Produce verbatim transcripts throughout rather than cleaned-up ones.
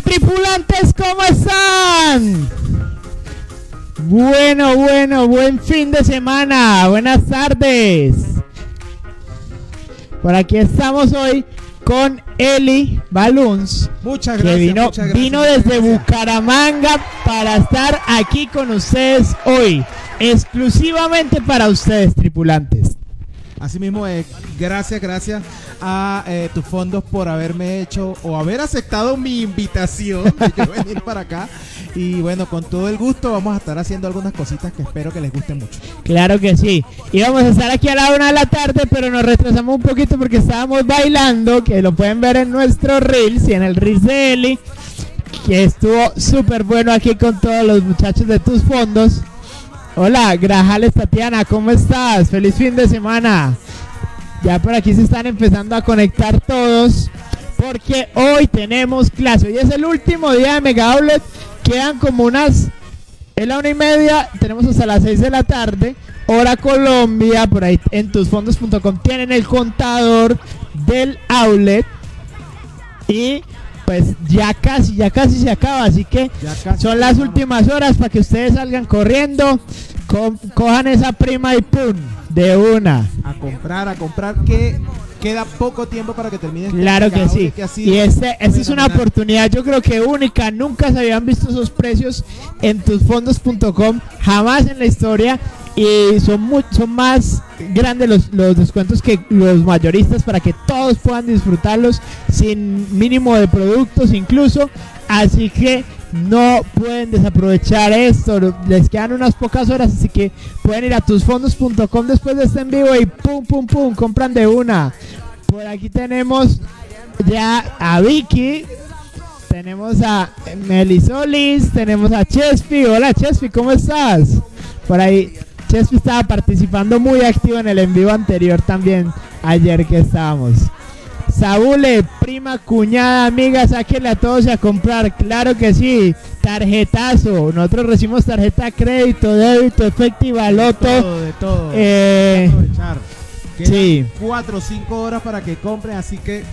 tripulantes, ¿cómo están? Bueno, bueno, buen fin de semana, buenas tardes. Por aquí estamos hoy con Eli Balloons. Muchas gracias. Que vino, muchas gracias, vino muchas desde gracias. Bucaramanga para estar aquí con ustedes hoy, exclusivamente para ustedes, tripulantes. Así mismo, eh, gracias, gracias a eh, tus fondos por haberme hecho o haber aceptado mi invitación de yo venir para acá. Y bueno, con todo el gusto vamos a estar haciendo algunas cositas que espero que les gusten mucho. Claro que sí. Íbamos a estar aquí a la una de la tarde, pero nos retrasamos un poquito porque estábamos bailando, que lo pueden ver en nuestro Reels y en el Reels de Eli, que estuvo súper bueno aquí con todos los muchachos de tus fondos. Hola, Grajales Tatiana, ¿cómo estás? Feliz fin de semana. Ya por aquí se están empezando a conectar todos, porque hoy tenemos clase. Hoy es el último día de Mega Outlet. Quedan como unas, es la una y media, tenemos hasta las seis de la tarde, hora Colombia. Por ahí en tus fondos punto com tienen el contador del outlet. Y pues ya casi, ya casi se acaba, así que son las últimas horas para que ustedes salgan corriendo, co cojan esa prima y pum, de una. A comprar, a comprar, que queda poco tiempo para que termine. Claro que sí. Que y este, esta es una oportunidad, yo creo que única. Nunca se habían visto esos precios en tus fondos punto com, jamás en la historia. Y son, muy, son más grandes los, los descuentos que los mayoristas, para que todos puedan disfrutarlos sin mínimo de productos incluso. Así que no pueden desaprovechar esto, les quedan unas pocas horas, así que pueden ir a tus fondos punto com después de este en vivo y pum pum pum, compran de una. Por aquí tenemos ya a Vicky, tenemos a Melisolis, tenemos a Chespi. Hola Chespi, ¿cómo estás? Por ahí Chespi estaba participando muy activo en el en vivo anterior también, ayer que estábamos. Saúle, prima, cuñada, amiga, sáquenle a todos a comprar, claro que sí, tarjetazo, nosotros recibimos tarjeta crédito, débito, efectiva, loto, de todo, de todo. Eh, aprovechar. Quedan sí. cuatro o cinco horas para que compren, así que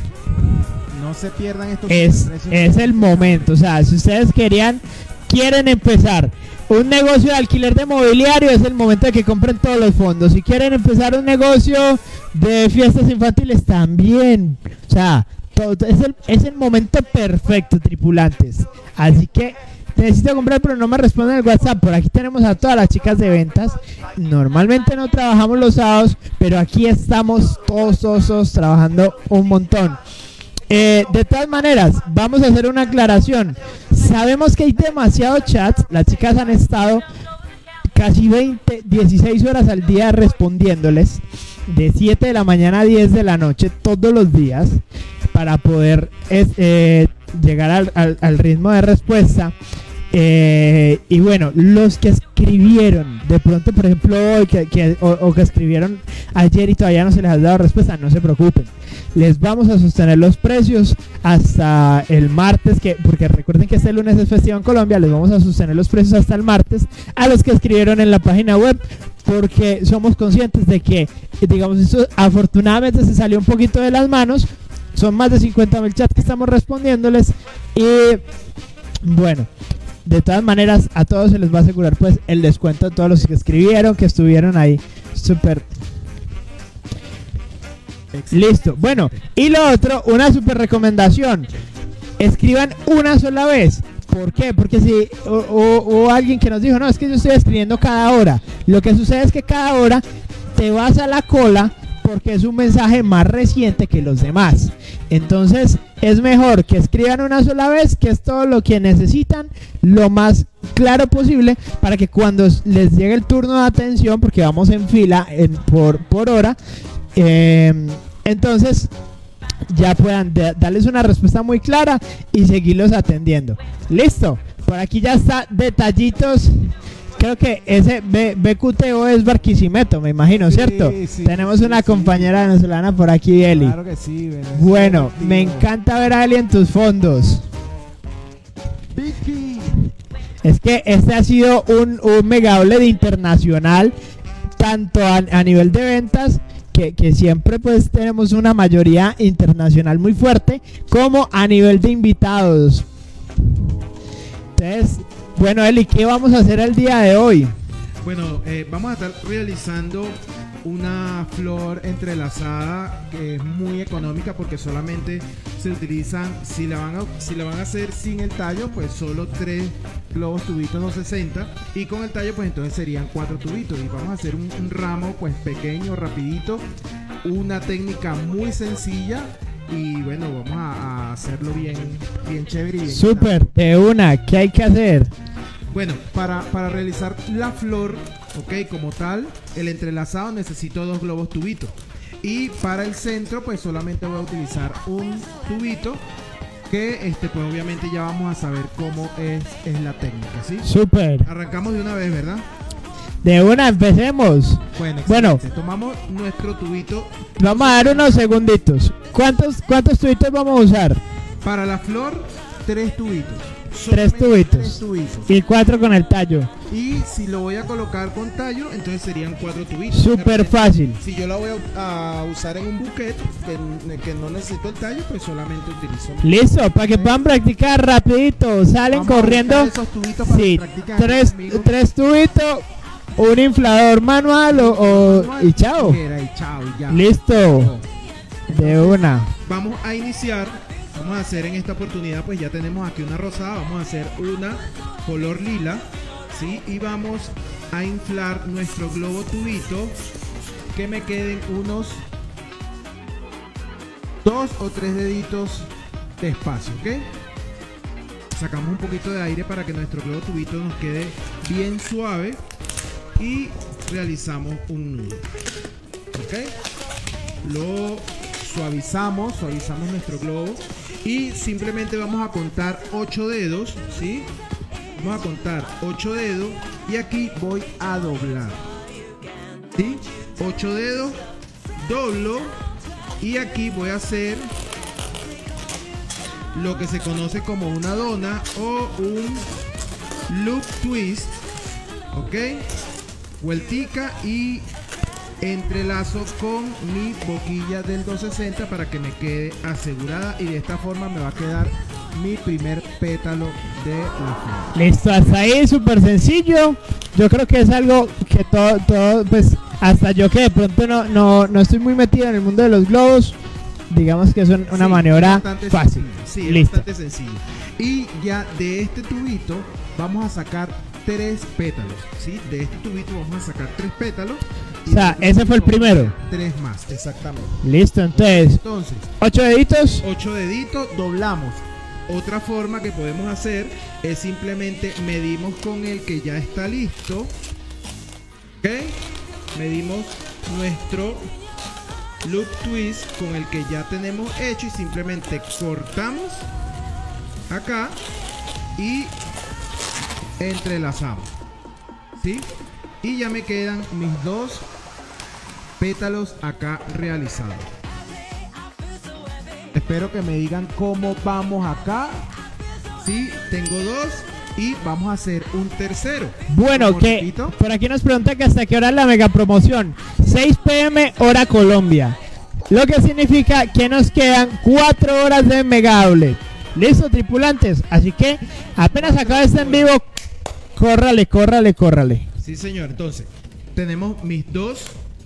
no se pierdan estos es, precios. es el momento, o sea, si ustedes querían, quieren empezar un negocio de alquiler de mobiliario, es el momento de que compren todos los fondos. Si quieren empezar un negocio de fiestas infantiles, también. O sea, todo, es, el, es el momento perfecto, tripulantes. Así que necesito comprar, pero no me responden el WhatsApp. Por aquí tenemos a todas las chicas de ventas. Normalmente no trabajamos los sábados, pero aquí estamos todos, todos, todos trabajando un montón. Eh, de todas maneras, vamos a hacer una aclaración. Sabemos que hay demasiados chats. Las chicas han estado casi veinte, dieciséis horas al día respondiéndoles, de siete de la mañana a diez de la noche todos los días, para poder es, eh, llegar al, al, al ritmo de respuesta. Eh, y bueno, los que escribieron de pronto, por ejemplo hoy, que, que, o, o que escribieron ayer y todavía no se les ha dado respuesta, no se preocupen, les vamos a sostener los precios hasta el martes, que, porque recuerden que este lunes es festivo en Colombia. Les vamos a sostener los precios hasta el martes a los que escribieron en la página web, porque somos conscientes de que, digamos, esto afortunadamente se salió un poquito de las manos. Son más de cincuenta mil chats que estamos respondiéndoles. Y bueno, de todas maneras, a todos se les va a asegurar pues el descuento de todos los que escribieron, que estuvieron ahí. Súper. Listo. Bueno, y lo otro, una súper recomendación. Escriban una sola vez. ¿Por qué? Porque si o, o, o alguien que nos dijo, no, es que yo estoy escribiendo cada hora. Lo que sucede es que cada hora te vas a la cola, porque es un mensaje más reciente que los demás. Entonces es mejor que escriban una sola vez, que es todo lo que necesitan, lo más claro posible, para que cuando les llegue el turno de atención, porque vamos en fila en, por, por hora, eh, entonces ya puedan darles una respuesta muy clara y seguirlos atendiendo. Listo, por aquí ya está detallitos. Creo que ese B, BQTO es Barquisimeto, me imagino, sí, ¿cierto? Sí, Tenemos una sí, compañera sí. venezolana por aquí, Eli. Claro que sí. Bueno, me encanta ver a Eli en tus fondos. Vicky. Es que este ha sido un, un mega outlet internacional, tanto a, a nivel de ventas, que, que siempre pues tenemos una mayoría internacional muy fuerte, como a nivel de invitados. Entonces, bueno, Eli, ¿qué vamos a hacer el día de hoy? Bueno, eh, vamos a estar realizando una flor entrelazada que es muy económica porque solamente se utilizan, si la van a, si la van a hacer sin el tallo, pues solo tres globos tubitos dos sesenta, y con el tallo pues entonces serían cuatro tubitos, y vamos a hacer un, un ramo pues pequeño, rapidito, una técnica muy sencilla. Y bueno, vamos a, a hacerlo bien, bien chévere y bien. Súper, de una, ¿qué hay que hacer? Bueno, para, para realizar la flor, ok, como tal, el entrelazado necesito dos globos tubitos. Y para el centro, pues solamente voy a utilizar un tubito que, este, pues obviamente ya vamos a saber cómo es, es la técnica, ¿sí? Súper. Arrancamos de una vez, ¿verdad? De una, empecemos. Bueno, Bueno, tomamos nuestro tubito. Vamos a dar unos segunditos. ¿Cuántos, cuántos tubitos vamos a usar? Para la flor, tres tubitos. Tres tubitos. Tres tubitos. Y cuatro con el tallo. Y si lo voy a colocar con tallo, entonces serían cuatro tubitos. Súper fácil. Si yo la voy a, a usar en un buquet que, que no necesito el tallo, pues solamente utilizo. Listo, para que puedan practicar rapidito. Salen Vamos corriendo. A esos tubitos para Sí, practicar tres, conmigo. tres tubitos, un inflador manual o, o- Manual, y chao. y chao, y ya. Listo. De una. Vamos a iniciar. Vamos a hacer en esta oportunidad, pues ya tenemos aquí una rosada. Vamos a hacer una color lila, ¿sí? Y vamos a inflar nuestro globo tubito, que me queden unos dos o tres deditos de espacio, ¿ok? Sacamos un poquito de aire para que nuestro globo tubito nos quede bien suave y realizamos un nudo, ¿ok? Lo suavizamos, suavizamos nuestro globo y simplemente vamos a contar ocho dedos, ¿sí? Vamos a contar ocho dedos y aquí voy a doblar, ¿sí? ocho dedos, doblo y aquí voy a hacer lo que se conoce como una dona o un loop twist, ¿ok? Vueltica y entrelazo con mi boquilla del doscientos sesenta para que me quede asegurada, y de esta forma me va a quedar mi primer pétalo de la flor. Listo, hasta ahí súper sencillo. Yo creo que es algo que todo, todo, pues hasta yo que de pronto no, no, no estoy muy metido en el mundo de los globos, digamos que es un- una Sí, maniobra bastante fácil. sencillo. Sí, es Listo. bastante sencillo. Y ya de este tubito vamos a sacar tres pétalos, ¿sí? De este tubito vamos a sacar tres pétalos. O sea, y ese fue el vamos a primero. hacer tres más, exactamente. Listo, entonces, Entonces, ocho deditos. ocho deditos, doblamos. Otra forma que podemos hacer es simplemente medimos con el que ya está listo, ¿ok? Medimos nuestro loop twist con el que ya tenemos hecho y simplemente cortamos acá y entrelazamos, ¿sí? Y ya me quedan mis dos pétalos acá realizados. Espero que me digan cómo vamos acá. Sí, tengo dos y vamos a hacer un tercero. Bueno, que Cortito. por aquí nos pregunta que hasta qué hora es la mega promoción. seis pe eme hora Colombia. Lo que significa que nos quedan cuatro horas de mega outlet. Listo, tripulantes. Así que apenas acaba este en vivo, córrale, córrale, córrale. Sí, señor. Entonces, tenemos mis dos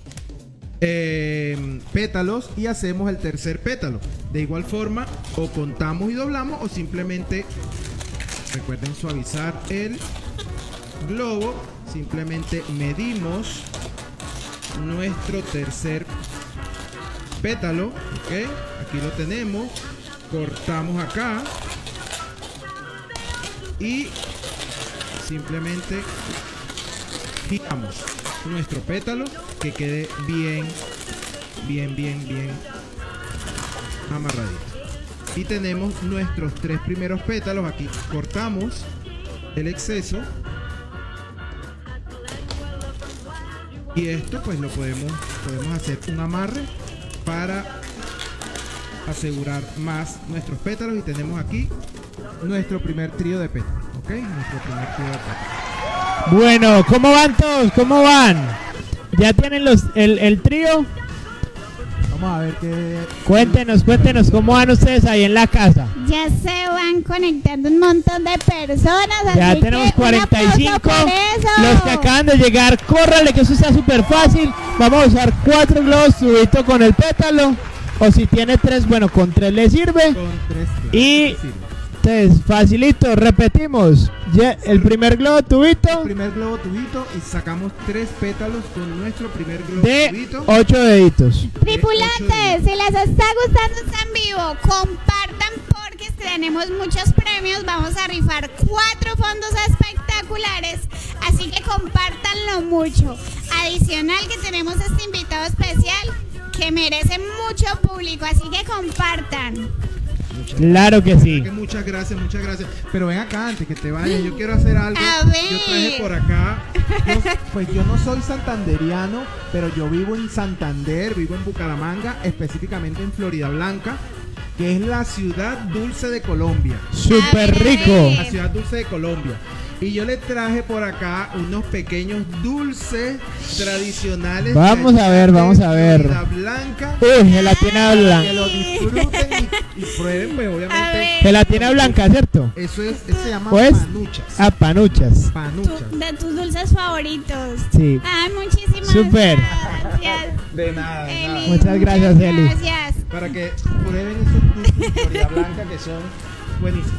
eh, pétalos y hacemos el tercer pétalo. De igual forma, o contamos y doblamos o simplemente, recuerden suavizar el globo, simplemente medimos nuestro tercer pétalo, ok, aquí lo tenemos, cortamos acá y simplemente giramos nuestro pétalo que quede bien, bien, bien, bien amarradito. Y tenemos nuestros tres primeros pétalos. Aquí cortamos el exceso. Y esto pues lo podemos, podemos hacer un amarre para asegurar más nuestros pétalos. Y tenemos aquí nuestro primer trío de pétalos. ¿Ok? Nuestro primer trío de pétalos. Bueno, ¿cómo van todos? ¿Cómo van? ¿Ya tienen los el, el trío? Vamos vamos a ver qué... Cuéntenos, cuéntenos cómo van ustedes ahí en la casa. Ya se van conectando un montón de personas. Ya así tenemos que un cuarenta y cinco. aplauso por eso. Los que acaban de llegar, córrale que eso está súper fácil. Vamos a usar cuatro globos tubito con el pétalo. O si tiene tres, bueno, con tres le sirve. Con tres, claro, Y sí sirve. entonces, facilito, repetimos. Ya, el primer globo tubito Primer globo tubito y sacamos tres pétalos con nuestro primer globo de tubito. ocho deditos. Tripulantes, si les está gustando este en vivo, compartan porque tenemos muchos premios. Vamos a rifar cuatro fondos espectaculares, así que compártanlo mucho. Adicional que tenemos este invitado especial que merece mucho público, así que compartan. Claro que sí. Que muchas gracias, muchas gracias. Pero ven acá antes que te vayas, yo quiero hacer algo. A ver. Yo traje por acá. Yo, pues yo no soy santanderiano, pero yo vivo en Santander, vivo en Bucaramanga, específicamente en Florida Blanca, que es la ciudad dulce de Colombia. Súper rico. La ciudad dulce de Colombia. Y yo le traje por acá unos pequeños dulces tradicionales. Vamos de a ver, allá vamos de a ver. Florida Blanca. Uy, gelatina Que blanca. lo disfruten y, y prueben, pues A obviamente. ver. Gelatina blanca, ¿cierto? Eso es, eso se llama Pues, panuchas. a panuchas. Panuchas. Tu- de tus dulces favoritos. Sí. Ay, muchísimas Súper. gracias. De nada, de nada. Eli, Muchas gracias, Eli. Gracias. Para que prueben esos dulces de Florida Blanca que son buenísimos.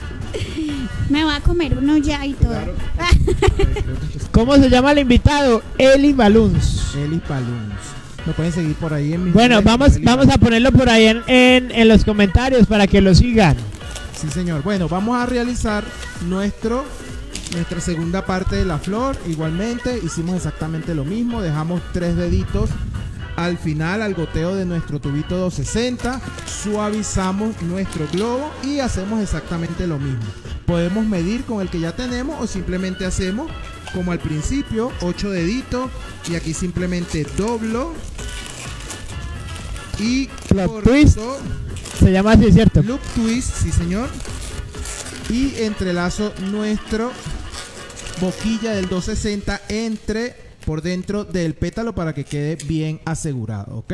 Me voy a comer uno ya y todo. Claro. ¿Cómo se llama el invitado? Eli Balloons. Eli Balloons. Lo pueden seguir por ahí en mi Bueno, vamos, vamos a ponerlo por ahí en, en, en los comentarios para que lo sigan. Sí, señor. Bueno, vamos a realizar nuestro nuestra segunda parte de la flor. Igualmente, hicimos exactamente lo mismo. Dejamos tres deditos al final, al goteo de nuestro tubito doscientos sesenta. Suavizamos nuestro globo y hacemos exactamente lo mismo. Podemos medir con el que ya tenemos o simplemente hacemos como al principio, ocho deditos. Y aquí simplemente doblo y Loop corto. twist. Se llama así, ¿cierto? Loop twist, sí señor. Y entrelazo nuestro boquilla del doscientos sesenta entre por dentro del pétalo para que quede bien asegurado, ¿ok?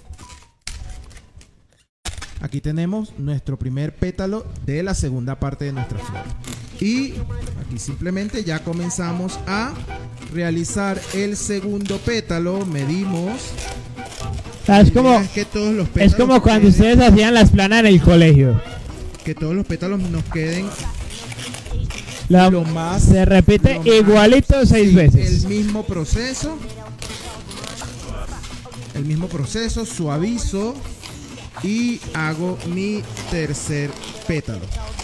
Aquí tenemos nuestro primer pétalo de la segunda parte de nuestra flor. Y aquí simplemente ya comenzamos a realizar el segundo pétalo. Medimos. Ah, es como, que todos los es pétalos como cuando queden- ustedes hacían las planas en el colegio. que todos los pétalos nos queden La- lo más se repite lo más- igualito seis sí, veces. el mismo proceso el mismo proceso, suavizo y hago mi tercer pétalo.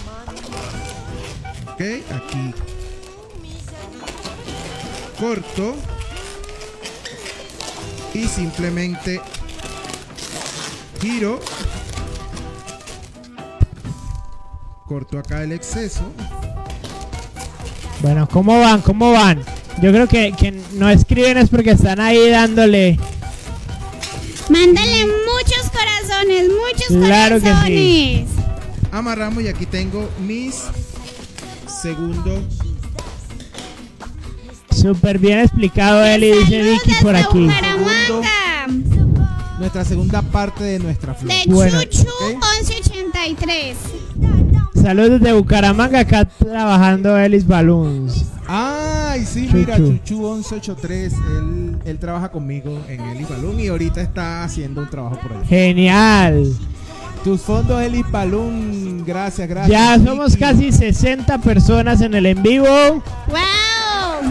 Ok, aquí corto y simplemente giro, corto acá el exceso. Bueno, ¿cómo van? ¿Cómo van? Yo creo que, que no escriben es porque están ahí dándole. Mándale muchos corazones, muchos Claro que corazones. sí. Amarramos y aquí tengo mis segundos. Súper bien explicado, Eli, dice Saludos Vicky por desde aquí. Bucaramanga. Nuestra segunda parte de nuestra flor. De Bueno, Chuchu ok. once ochenta y tres. Saludos desde Bucaramanga, acá trabajando Elis Balloons. Ay, sí, Chuchu. mira, Chuchu once ochenta y tres. Él, él trabaja conmigo en Eli Balloon y ahorita está haciendo un trabajo por allá. Genial. Tus fondos, Eli Balloon. Gracias, gracias. Ya somos Vicky. casi sesenta personas en el en vivo. ¡Wow!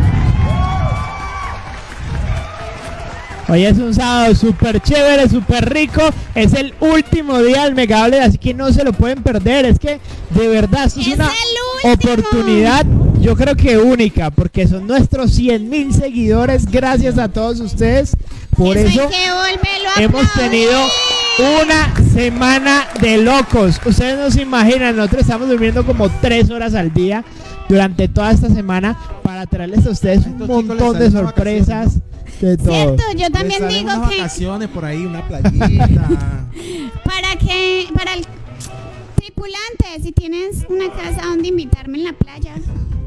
Hoy es un sábado súper chévere, súper rico. Es el último día del Mega Outlet, así que no se lo pueden perder. Es que de verdad esto es Es una el último. oportunidad, yo creo que única, porque son nuestros cien mil seguidores. Gracias a todos ustedes. Por Eso eso hay que volverlo a hemos aplaudir. tenido una semana de locos. Ustedes no se imaginan, nosotros estamos durmiendo como tres horas al día durante toda esta semana para traerles a ustedes A un estos chicos les montón de salen unas sorpresas de todo. Cierto, yo Les también salen digo unas que vacaciones por ahí, una playita. para que para el tripulante, si tienes una casa donde invitarme en la playa.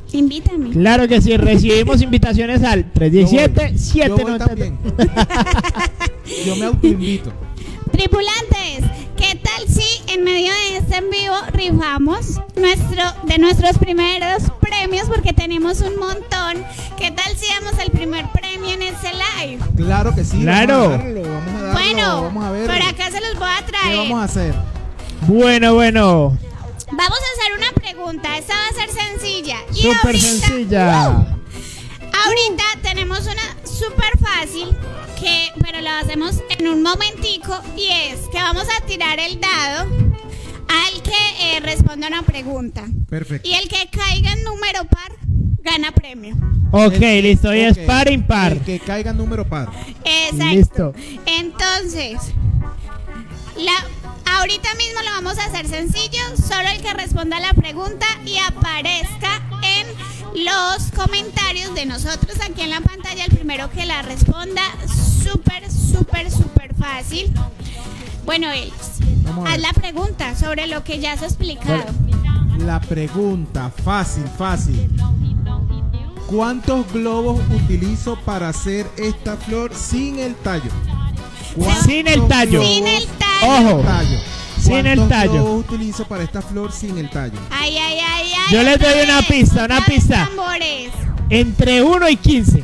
Invítame. Claro que sí, recibimos invitaciones al tres diecisiete, siete Yo voy noventa. también. Yo me autoinvito. Tripulantes, ¿qué tal si en medio de este en vivo rifamos nuestro, de nuestros primeros premios? Porque tenemos un montón. ¿Qué tal si damos el primer premio en este live? Claro que sí. Claro. Vamos a darlo, vamos a darlo, Bueno, vamos a ver. por acá se los voy a ¿Qué traer. vamos a hacer? Bueno, bueno. Vamos a hacer una pregunta. Esta va a ser sencilla. Y Súper ahorita, sencilla. ahorita tenemos una súper fácil, que, pero la hacemos en un momentico, y es que vamos a tirar el dado al que eh, responda una pregunta. Perfecto. Y el que caiga en número par gana premio. Ok, El- listo. Y ok. es par impar. El que caiga número par. Exacto. Listo. Entonces, la, ahorita mismo lo vamos a hacer sencillo. Solo el que responda la pregunta y aparezca en los comentarios de nosotros aquí en la pantalla, el primero que la responda. Súper, súper, súper fácil. Bueno, Elis, Vamos a haz ver. la pregunta sobre lo que ya has explicado. La pregunta, fácil, fácil. ¿Cuántos globos utilizo para hacer esta flor sin el tallo? ¿Cuántos Sin el tallo. Sin el tallo. Ojo. tallo? Sin el ¿Cuántos tallo. globos utilizo para esta flor sin el tallo? Ay, ay, ay, ay. Yo les otra doy una vez, pista, una otra vez pista. tambores. Entre uno y quince.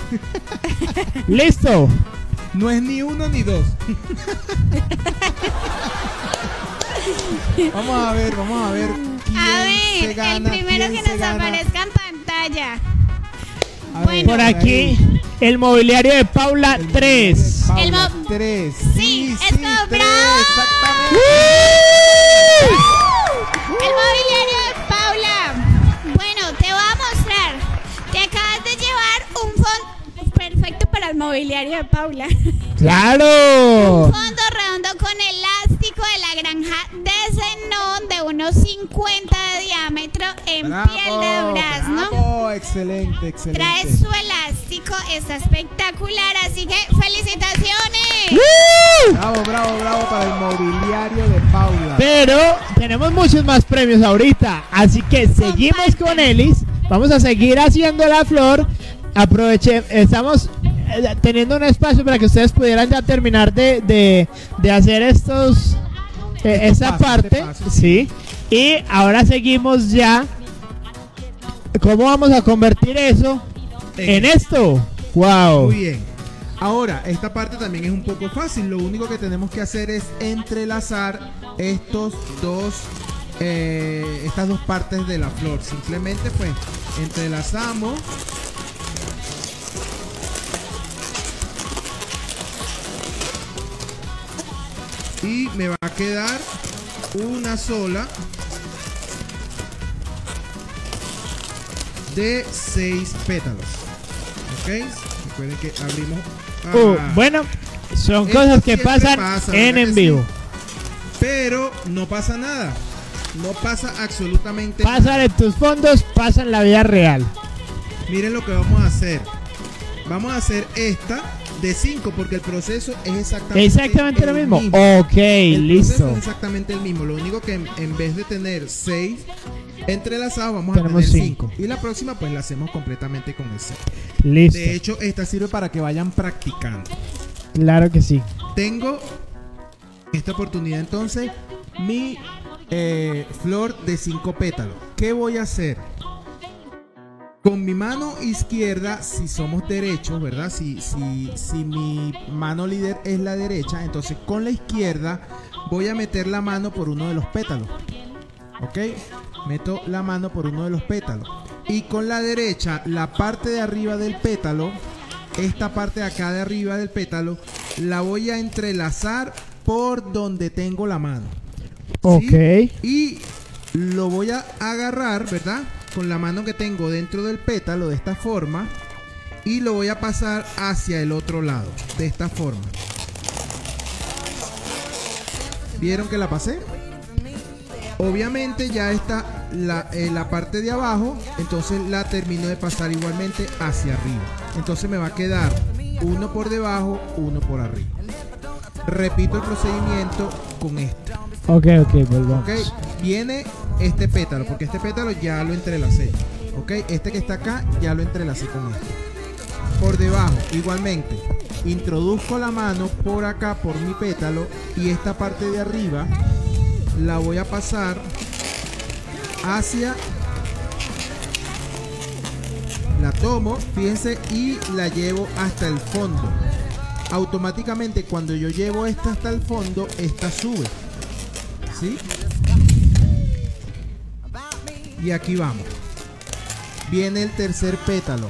Listo. No es ni uno ni dos. Vamos a ver, vamos a ver. ¿Quién A se ver, gana, el primero quién que se nos gana? aparezca en pantalla. A Bueno. Por ahí. aquí, el mobiliario de Paula El tres. Paula, El mo- tres. Sí, es como tres, bravo. exactamente. El mobiliario de Paula. Bueno, te voy a mostrar. Te acabas de llevar un fondo perfecto para el mobiliario de Paula. ¡Claro! Un fondo redondo con elástico de la granja de Zenón de unos cincuenta de diámetro en piel de durazno. bravo, excelente, excelente. Trae su elástico, está espectacular, así que felicitaciones. Bravo, bravo, bravo para el mobiliario de Paula. Pero tenemos muchos más premios ahorita. Así que seguimos con Elis. Vamos a seguir haciendo la flor. Aproveche, estamos eh, teniendo un espacio para que ustedes pudieran ya terminar de, de, de hacer estos eh, Estos esa pasos, parte. este paso. Sí. Y ahora seguimos ya. ¿Cómo vamos a convertir eso en esto? Wow. Muy bien. Ahora, esta parte también es un poco fácil. Lo único que tenemos que hacer es entrelazar estos dos, eh, estas dos partes de la flor. Simplemente, pues, entrelazamos. Y me va a quedar una sola de seis pétalos. ¿Ok? Recuerden que abrimos. Uh, Ah. bueno, son Esto cosas que siempre pasan pasa, en ¿verdad en que vivo. sí? Pero no pasa nada. No pasa absolutamente Pasan nada. en tus fondos, pasa en la vida real. Miren lo que vamos a hacer. Vamos a hacer esta de cinco porque el proceso es exactamente, Exactamente lo el mismo. Ok, El listo. proceso es exactamente el mismo. Lo único que en, en vez de tener seis entrelazados, vamos Tenemos a tener cinco. cinco. Y la próxima, pues la hacemos completamente con el seis. Listo. De hecho, esta sirve para que vayan practicando. Claro que sí. Tengo esta oportunidad entonces mi eh, flor de cinco pétalos. ¿Qué voy a hacer? Con mi mano izquierda, si somos derechos, ¿verdad? Si, si, si mi mano líder es la derecha, entonces con la izquierda voy a meter la mano por uno de los pétalos. ¿Ok? Meto la mano por uno de los pétalos. Y con la derecha, la parte de arriba del pétalo, esta parte de acá de arriba del pétalo, la voy a entrelazar por donde tengo la mano. Ok. ¿Sí? Y lo voy a agarrar, ¿verdad? Con la mano que tengo dentro del pétalo de esta forma. Y lo voy a pasar hacia el otro lado, de esta forma. ¿Vieron que la pasé? Obviamente ya está la, eh, la parte de abajo, entonces la termino de pasar igualmente hacia arriba. Entonces me va a quedar uno por debajo, uno por arriba. Repito el procedimiento con este. Ok, ok, volvamos. Ok, viene este pétalo, porque este pétalo ya lo entrelacé. Ok, este que está acá ya lo entrelacé con este. Por debajo, igualmente, introduzco la mano por acá, por mi pétalo, y esta parte de arriba la voy a pasar hacia, la tomo, fíjense, y la llevo hasta el fondo. Automáticamente cuando yo llevo esta hasta el fondo, esta sube, ¿sí? Y aquí vamos. Viene el tercer pétalo.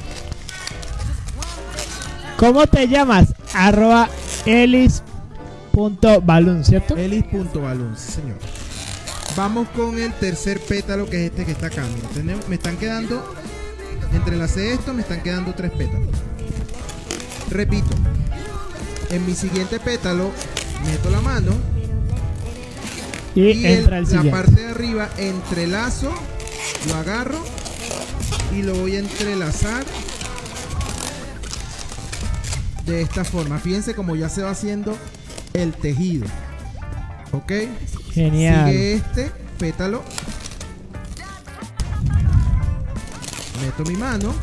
¿Cómo te llamas? Arroba elis.balloon, ¿cierto? Elis.balloon, sí, señor. Vamos con el tercer pétalo, que es este que está acá. Mira, tenemos, me están quedando, entrelacé esto, me están quedando tres pétalos. Repito, en mi siguiente pétalo meto la mano Y, y entra el, el la siguiente. parte de arriba entrelazo, lo agarro y lo voy a entrelazar de esta forma. Fíjense como ya se va haciendo el tejido. Ok, Genial. sigue este pétalo, meto mi mano.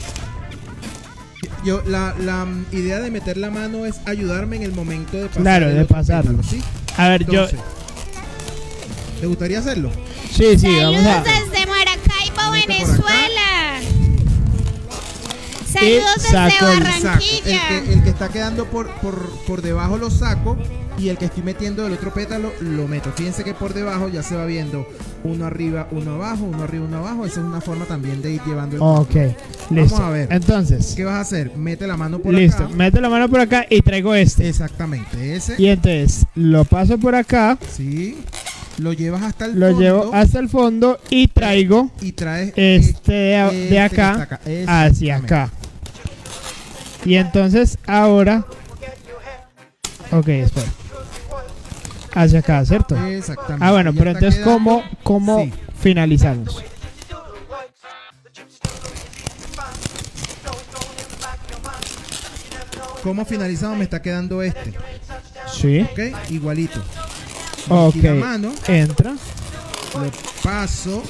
Yo la, la idea de meter la mano es ayudarme en el momento de pasar. Claro, el de otro pasarlo. pétalo, ¿sí? A ver, Entonces, ¿te gustaría hacerlo? yo... Sí, sí, vamos Saludos a... desde Maracaibo, Vete por Venezuela. Saludos desde saco el Saco. El Barranquilla. que, el que está quedando por, por, por debajo lo saco, y el que estoy metiendo del otro pétalo lo meto. Fíjense que por debajo ya se va viendo uno arriba, uno abajo, uno arriba, uno abajo. Esa es una forma también de ir llevando el Ok, listo. Vamos a ver. Entonces, ¿Qué vas a hacer? Mete la mano por listo. acá. Meto la mano por acá y traigo este. Exactamente, ese. Y entonces lo paso por acá, Sí. Lo llevas hasta el lo fondo llevo hasta el fondo y traigo y traes este de, este de que acá, está acá. hacia Exactamente. acá. Y entonces ahora... Ok, espera. Hacia acá, ¿cierto? Exactamente. Ah, bueno, Ya pero está entonces quedando- ¿cómo, cómo Sí. finalizamos? ¿Cómo finalizamos? Me está quedando este. Sí. Ok, igualito. Ok. Metí la mano, Entra. lo paso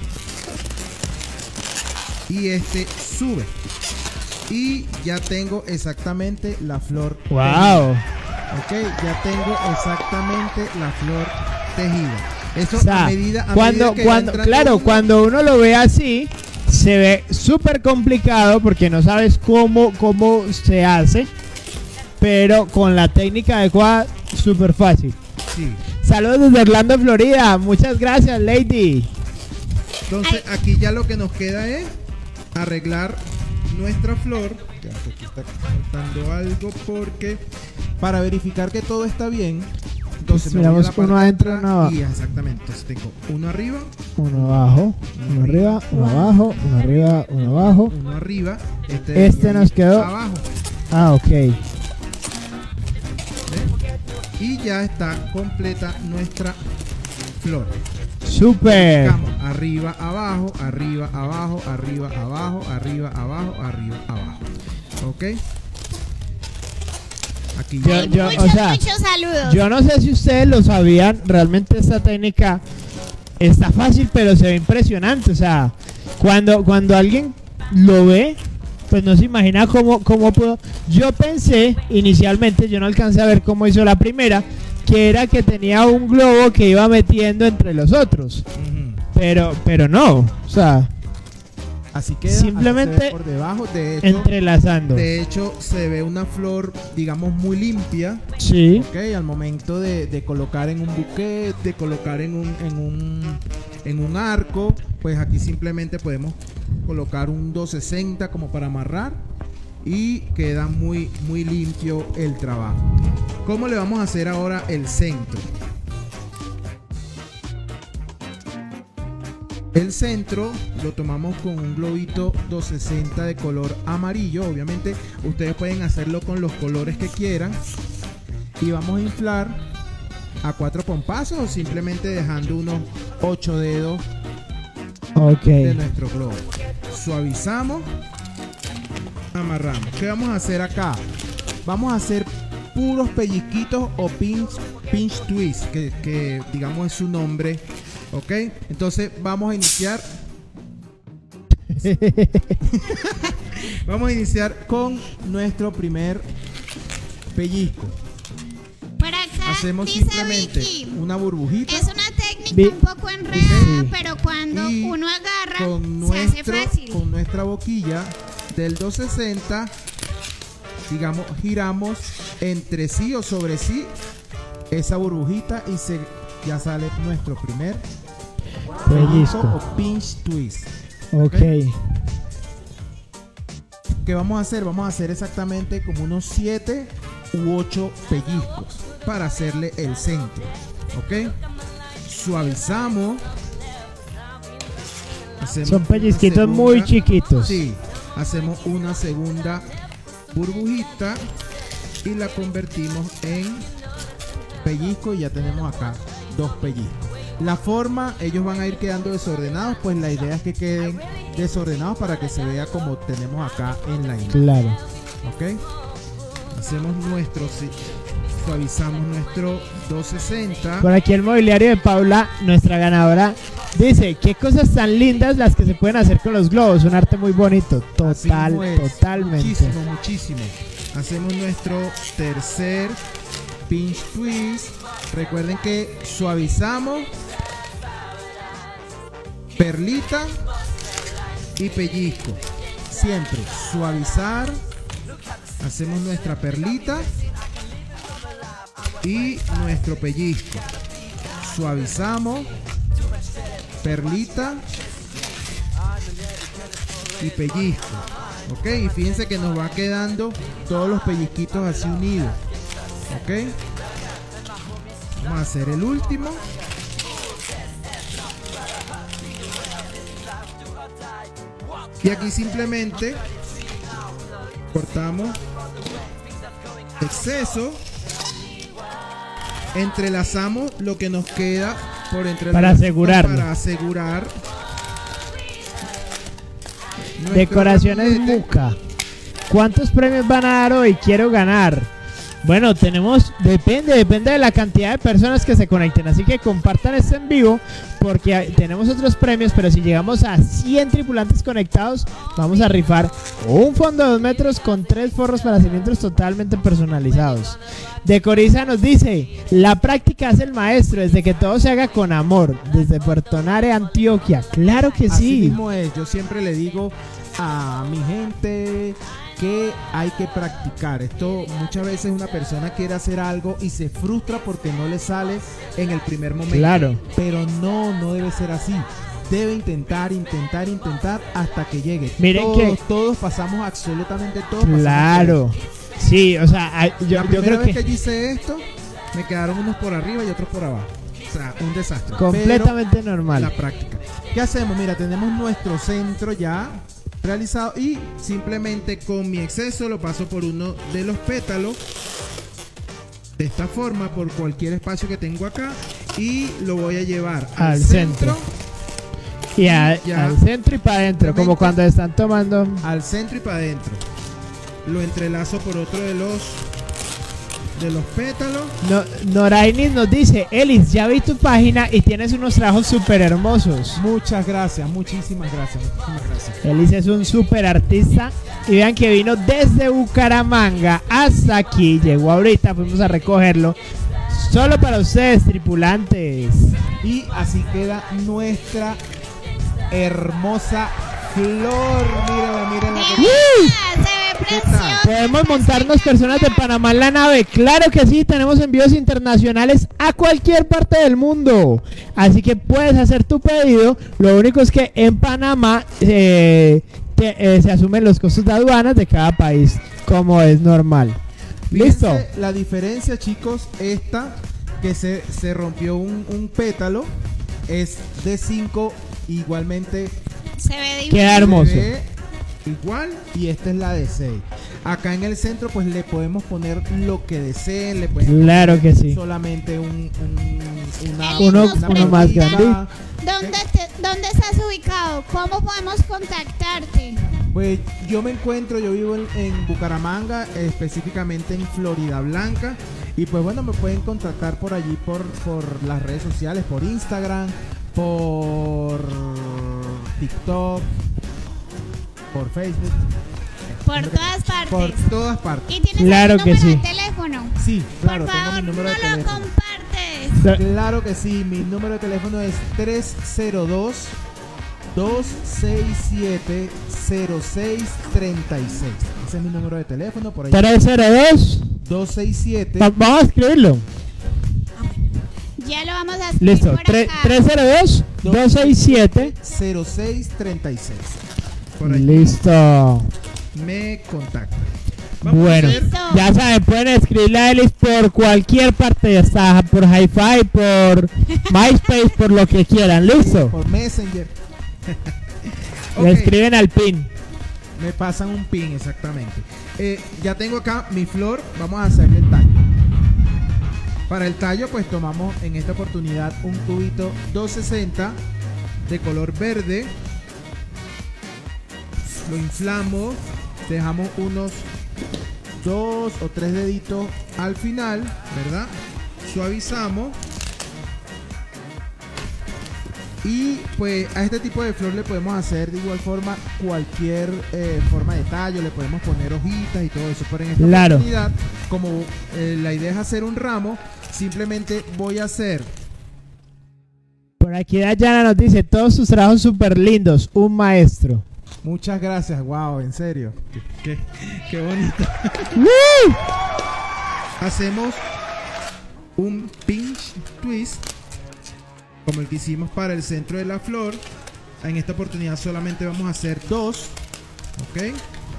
y este sube. Y ya tengo exactamente la flor. Wow. Ok, ya tengo exactamente la flor tejida. Eso O sea, a medida, a cuando, medida que va cuando, entrando claro, uno- cuando uno lo ve así, se ve súper complicado porque no sabes cómo, cómo se hace, pero con la técnica adecuada, súper fácil. Sí. Saludos desde Orlando, Florida. Muchas gracias, Lady. Entonces aquí ya lo que nos queda es arreglar nuestra flor. Ya, aquí está faltando algo porque para verificar que todo está bien. Entonces Pues me voy a miramos la parte uno de adentro, atrás uno abajo. y exactamente. Entonces tengo uno arriba, Uno abajo, uno arriba, uno abajo, uno arriba, uno abajo. uno arriba. Este, Este nos quedó- abajo. Ah, ok. ¿Ve? Y ya está completa nuestra flor. Súper. Vamos arriba, abajo, arriba, abajo, arriba, abajo, arriba, abajo, arriba, abajo. ¿Ok? Aquí Yo- ya. Hay yo- muchos, o sea, muchos saludos. Yo no sé si ustedes lo sabían, realmente esta técnica está fácil, pero se ve impresionante. O sea, cuando, cuando alguien lo ve, pues no se imagina cómo, cómo pudo. Yo pensé inicialmente, yo no alcancé a ver cómo hizo la primera, que era que tenía un globo que iba metiendo entre los otros. Ujú. Pero, pero no, o sea, Así que simplemente por debajo, de hecho, entrelazando. de hecho se ve una flor, digamos, muy limpia. Sí, Ok, al momento de, de colocar en un buquet, de colocar en un, en un en un arco, pues aquí simplemente podemos colocar un doscientos sesenta como para amarrar y queda muy muy limpio el trabajo. ¿Cómo le vamos a hacer ahora el centro? El centro lo tomamos con un globito doscientos sesenta de color amarillo. Obviamente ustedes pueden hacerlo con los colores que quieran. Y vamos a inflar a cuatro pompazos o simplemente dejando unos ocho dedos ok. de nuestro globo. Suavizamos, amarramos. ¿Qué vamos a hacer acá? Vamos a hacer puros pellizquitos o pinch, pinch twist, que, que digamos es su nombre. Ok, entonces vamos a iniciar Vamos a iniciar con nuestro primer pellizco. Por acá Hacemos dice simplemente Vicky, una burbujita. es una técnica Vi- un poco enredada, Sí. pero cuando Y uno agarra con se hace nuestro, fácil. con nuestra boquilla del doscientos sesenta, digamos, giramos entre sí o sobre sí esa burbujita y se, ya sale nuestro primer Pellizco. o pinch twist. Ok. ¿Qué vamos a hacer? Vamos a hacer exactamente como unos siete u ocho pellizcos para hacerle el centro. ¿Ok? Suavizamos. Hacemos Son una pellizquitos muy segunda- chiquitos. Sí, hacemos una segunda burbujita y la convertimos en pellizco y ya tenemos acá dos pellizcos. La forma, ellos van a ir quedando desordenados, pues la idea es que queden desordenados para que se vea como tenemos acá en la imagen. Claro. ¿Ok? Hacemos nuestro, sí, suavizamos nuestro doscientos sesenta. Por aquí el mobiliario de Paula, nuestra ganadora, dice, qué cosas tan lindas las que se pueden hacer con los globos. Un arte muy bonito. Así Total, mismo es. totalmente. Muchísimo, muchísimo. Hacemos nuestro tercer pinch twist. Recuerden que suavizamos, perlita y pellizco. Siempre suavizar. Hacemos nuestra perlita y nuestro pellizco. Suavizamos, perlita y pellizco. Ok, y fíjense que nos va quedando todos los pellizquitos así unidos. Ok, vamos a hacer el último. Y aquí simplemente cortamos exceso, entrelazamos lo que nos queda por entre Para asegurarlo. para asegurar nuestro Decoraciones ramillete. Muca. ¿Cuántos premios van a dar hoy? Quiero ganar. Bueno, tenemos, depende, depende de la cantidad de personas que se conecten, así que compartan este en vivo porque hay- tenemos otros premios, pero si llegamos a cien tripulantes conectados, vamos a rifar un fondo de dos metros con tres forros para cilindros totalmente personalizados. Decoriza nos dice, la práctica hace el maestro, desde que todo se haga con amor, desde Puerto Nare, Antioquia. Claro que Así sí. mismo es, yo siempre le digo a mi gente que hay que practicar. Esto muchas veces una persona quiere hacer algo y se frustra porque no le sale en el primer momento. Claro. Pero no, no debe ser así. Debe intentar, intentar, intentar hasta que llegue. Miren todos, que- todos pasamos, absolutamente todos pasamos Claro. por esto. Sí, o sea, hay- yo, La yo primera creo vez que... que yo hice esto, me quedaron unos por arriba y otros por abajo. O sea, un desastre. Completamente Pero normal. la práctica. ¿Qué hacemos? Mira, tenemos nuestro centro ya realizado y simplemente con mi exceso lo paso por uno de los pétalos de esta forma, por cualquier espacio que tengo acá, y lo voy a llevar al, Al centro, centro. Y a- Ya. al centro y para adentro, como Simplemente- cuando están tomando. al centro y para adentro. Lo entrelazo por otro de los de los pétalos. No, Norainis nos dice, Elis, ya vi tu página y tienes unos trabajos súper hermosos. Muchas gracias, muchísimas gracias, muchísimas gracias. Elis es un súper artista y vean que vino desde Bucaramanga hasta aquí, llegó ahorita, fuimos a recogerlo. Solo para ustedes, tripulantes. Y así queda nuestra hermosa flor. Mírenla, mírenla. que- Divina, se ve ¿Qué preciosa. tal? Podemos montarnos personas de Panamá en la nave. Claro que sí, tenemos envíos internacionales a cualquier parte del mundo. Así que puedes hacer tu pedido. Lo único es que en Panamá eh, te- eh, se asumen los costos de aduanas de cada país, como es normal. Fíjense ¿Listo? la diferencia, chicos, esta que se, se rompió un, un pétalo es de cinco, igualmente Se ve divina. Queda se hermoso. ve igual, y esta es la de seis. Acá en el centro pues le podemos poner lo que deseen, le pueden Claro poner que sí. solamente un, un- una, Eli Uno- nos uno más pregunta, grande. ¿Dónde, te- ¿Dónde estás ubicado? ¿Cómo podemos contactarte? Pues yo me encuentro, yo vivo en, en Bucaramanga, específicamente en Florida Blanca. Y pues bueno, me pueden contactar por allí, por, por las redes sociales, por Instagram, por TikTok, por Facebook, Por todas partes. por todas partes. ¿Y tienes Claro el que número sí. de teléfono? Sí, claro, Por tengo favor, mi no número de lo teléfono. compartes. Claro que sí, mi número de teléfono es tres cero dos, dos seis siete, cero seis tres seis. Ese es mi número de teléfono, por ahí. tres cero dos. dos seis siete. Va- Vamos a escribirlo. Ya lo vamos a escribir Listo. por Tre- acá. tres cero dos, dos seis siete. cero seis tres seis. Por ahí Listo. me contacta. Vamos a Bueno, hacer- Listo. ya saben, pueden escribirle a Elis por cualquier parte, ya está, por Hi-Fi, por MySpace, por lo que quieran, listo. por Messenger. Le Ok, escriben al pin. me pasan un pin, exactamente. Eh, ya tengo acá mi flor, vamos a hacerle el tallo. Para el tallo, pues tomamos en esta oportunidad un tubito doscientos sesenta de color verde. Lo inflamos, dejamos unos dos o tres deditos al final, ¿verdad? Suavizamos. Y pues a este tipo de flor le podemos hacer de igual forma cualquier eh, forma de tallo, le podemos poner hojitas y todo eso, pero en esta Claro. oportunidad, como eh, la idea es hacer un ramo, simplemente voy a hacer. Por aquí Dayana nos dice, todos sus trabajos súper lindos, un maestro. Muchas gracias, wow, en serio, qué, qué, qué bonito. ¡Woo! Hacemos un pinch twist como el que hicimos para el centro de la flor. En esta oportunidad solamente vamos a hacer dos, ok.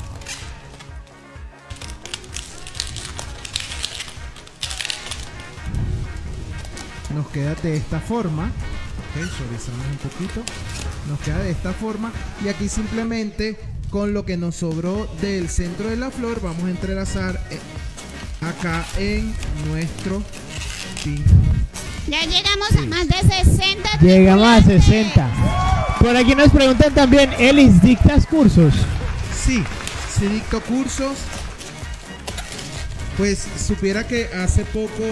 Nos queda de esta forma, ok, suavizamos un poquito, nos queda de esta forma y aquí simplemente con lo que nos sobró del centro de la flor vamos a entrelazar eh, acá en nuestro pin. Ya llegamos Sí. a más de sesenta. Llegamos a tripulantes. sesenta. Por aquí nos preguntan también, Elis, ¿dictas cursos? Sí, sí dicto cursos. Pues supiera que hace poco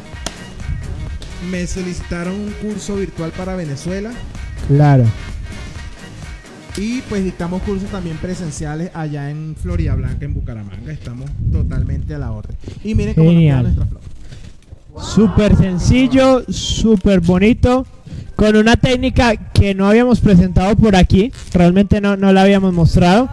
me solicitaron un curso virtual para Venezuela Claro. y pues dictamos cursos también presenciales allá en Florida Blanca, en Bucaramanga. Estamos totalmente a la orden. Y miren cómo nos queda Genial. nuestra flor. Súper sencillo, súper bonito, con una técnica que no habíamos presentado por aquí, realmente no, no la habíamos mostrado,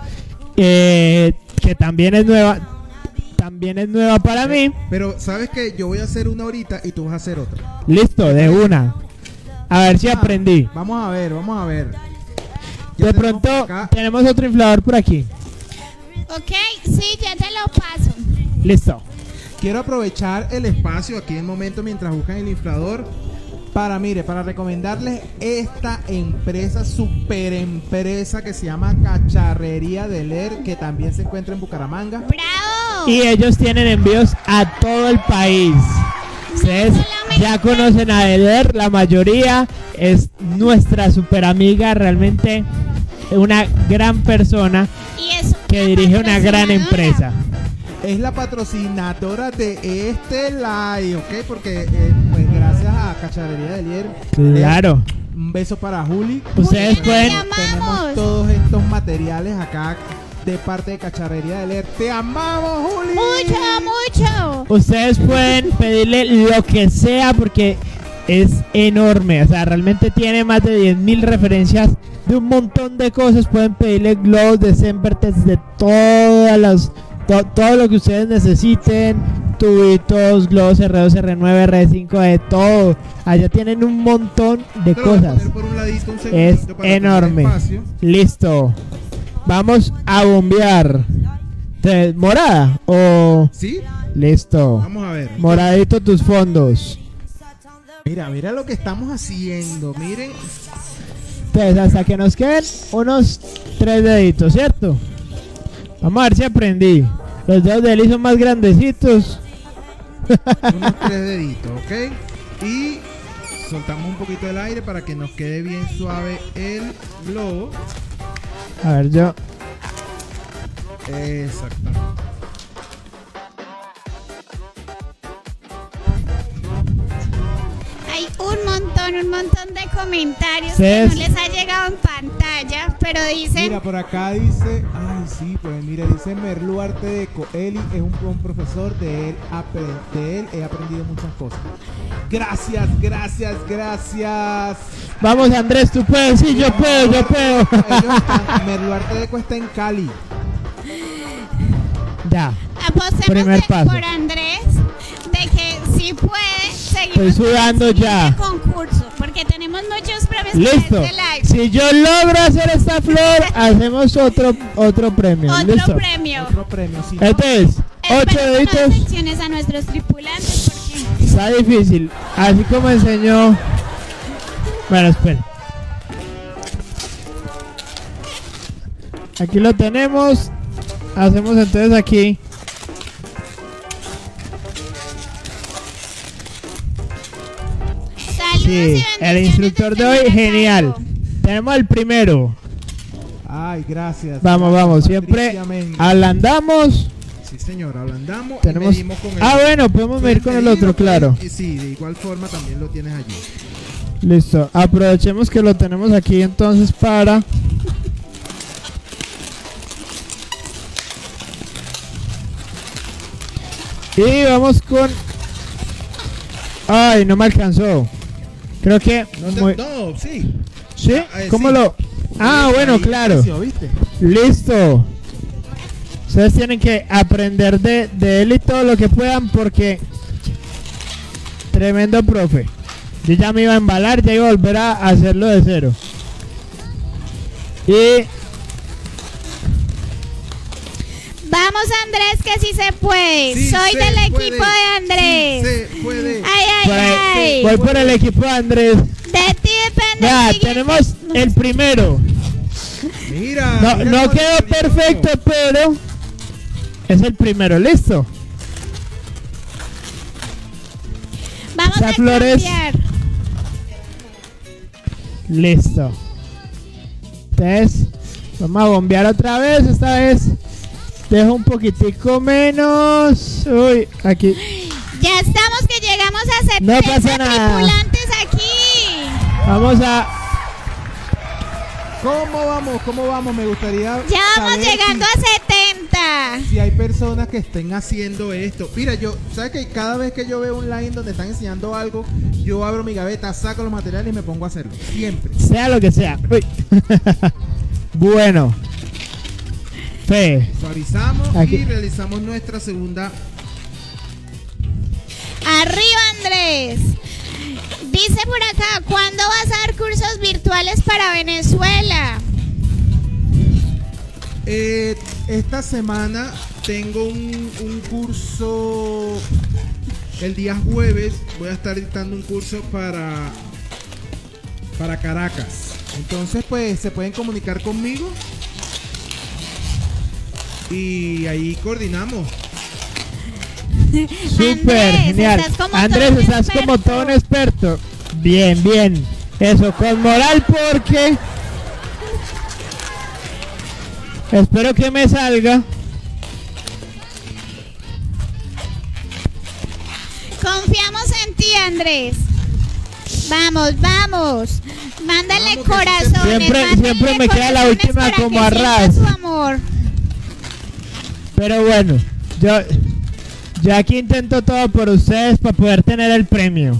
eh, que también es nueva, también es nueva para mí. Pero sabes que yo voy a hacer una ahorita y tú vas a hacer otra. Listo, de una. A ver si Ah, aprendí. Vamos a ver, vamos a ver. Ya De tenemos pronto por acá- tenemos otro inflador por aquí. Ok, sí, ya te lo paso. Listo. Quiero aprovechar el espacio aquí en el momento mientras buscan el inflador para, mire, para recomendarles esta empresa, super empresa que se llama Cacharrería del Er, que también se encuentra en Bucaramanga. ¡Bravo! Y ellos tienen envíos a todo el país. Ustedes solamente- ya conocen a Eder, la mayoría es nuestra super amiga, realmente una gran persona Y es que una dirige una gran patrocinadora. empresa. Es la patrocinadora de este live, ¿ok? Porque eh, pues gracias a Cacharrería del Er. Claro. Un beso para Juli. Ustedes Juliana, pueden, te amamos. Tenemos todos estos materiales acá de parte de Cacharrería del Er. ¡Te amamos, Juli! Mucho, mucho. ustedes pueden pedirle lo que sea porque es enorme. O sea, realmente tiene más de diez mil referencias de un montón de cosas. Pueden pedirle globos de Sempertex de todas las, to- todo lo que ustedes necesiten. Tubitos, globos R dos, R nueve, R cinco, de todo. Allá tienen un montón de Te lo voy a cosas. poner por un ladito, un Es segundito para tener enorme. espacio. Listo. Vamos a bombear. ¿Te- ¿Morada? ¿O...? ¿Sí? Listo. Vamos a ver. Moradito tus fondos. Mira, mira lo que estamos haciendo. Miren. Entonces, hasta que nos queden unos tres deditos, ¿cierto? Vamos a ver si aprendí. Los dedos de Eli son más grandecitos. Unos tres deditos, ¿ok? Y soltamos un poquito el aire para que nos quede bien suave el globo. A ver, yo. Exactamente. Hay un montón, un montón de comentarios Sí, que es- no les ha llegado en pantalla. pantalla, pero dice... Mira, por acá dice, ay sí, pues mira, dice Merlu Artedeco, Eli es un buen profesor, de él, apre- de él he aprendido muchas cosas. Gracias, gracias, gracias. Vamos, Andrés, tú puedes, sí, yo puedo, yo puedo. Ellos están- Merlu Artedeco está en Cali. Ya, Apostemos primer de- paso. por Andrés de que si puede seguir Estoy sudando ya. concurso, porque tenemos muchos premios Listo. para este live. Si yo logro hacer esta flor, hacemos otro otro premio. Otro Listo. premio. Otro premio, sí. ¿no? Entonces, ocho Espero que no deditos. decepciones a nuestros tripulantes porque Está difícil. Así como enseñó. Bueno, espera. Aquí lo tenemos. Hacemos entonces aquí. saludos y Sí, bendiciones el instructor de desde hoy, Maracaibo. genial. Tenemos el primero. Ay, gracias. Vamos, Gracias, vamos. Siempre Patricia Méndez. ablandamos. Sí, señor, ablandamos Tenemos. y medimos con el Ah, bueno, podemos medir con el otro, claro. Y sí, de igual forma también lo tienes allí. Listo. Aprovechemos que lo tenemos aquí entonces para. Y vamos con. Ay, no me alcanzó. Creo que. No, te- muy- no, sí. ¿Sí? Ah, eh, ¿Cómo sí. lo.? Ah, Ahí bueno, claro. creció, ¿viste? Listo. Ustedes tienen que aprender de, de él y todo lo que puedan porque. Tremendo profe. Yo ya me iba a embalar, ya iba a volver a hacerlo de cero. Y. Vamos Andrés que sí se puede. Sí Soy se del puede, equipo de Andrés. Sí se puede. Ay, ay, Por ahí- ay. voy por el equipo de Andrés. De ti depende. Ya, el siguiente. tenemos el primero. Mira. No, mira no cómo quedó salió. perfecto, pero es el primero, listo. Vamos Esas a flores- cambiar. Listo. Entonces, vamos a bombear otra vez. Esta vez dejo un poquitico menos. Uy, aquí. Ya estamos que llegamos a No setenta pasa nada. tripulantes aquí. Vamos a. ¿Cómo vamos? ¿Cómo vamos? Me gustaría. Ya vamos saber llegando si, a setenta. si hay personas que estén haciendo esto. Mira, yo, ¿sabes que cada vez que yo veo un line donde están enseñando algo, yo abro mi gaveta, saco los materiales y me pongo a hacerlo? Siempre. Sea lo que sea. Uy. Bueno. Fe. Suavizamos Aquí. y realizamos nuestra segunda. Arriba Andrés. Dice por acá, ¿cuándo vas a dar cursos virtuales para Venezuela? Eh, esta semana tengo un, un curso. El día jueves voy a estar dictando un curso para para Caracas. Entonces, pues se pueden comunicar conmigo y ahí coordinamos. Súper, Andrés, genial. estás como Andrés, todo un estás como experto. todo un experto. Bien, bien. Eso, con moral porque. Espero que me salga. Confiamos en ti, Andrés. Vamos, vamos. Mándale Vamos, que sí se corazones. puede. Siempre- mándale siempre me queda la corazones última para como que a sienta ras. su amor. Pero bueno, yo, yo aquí intento todo por ustedes para poder tener el premio.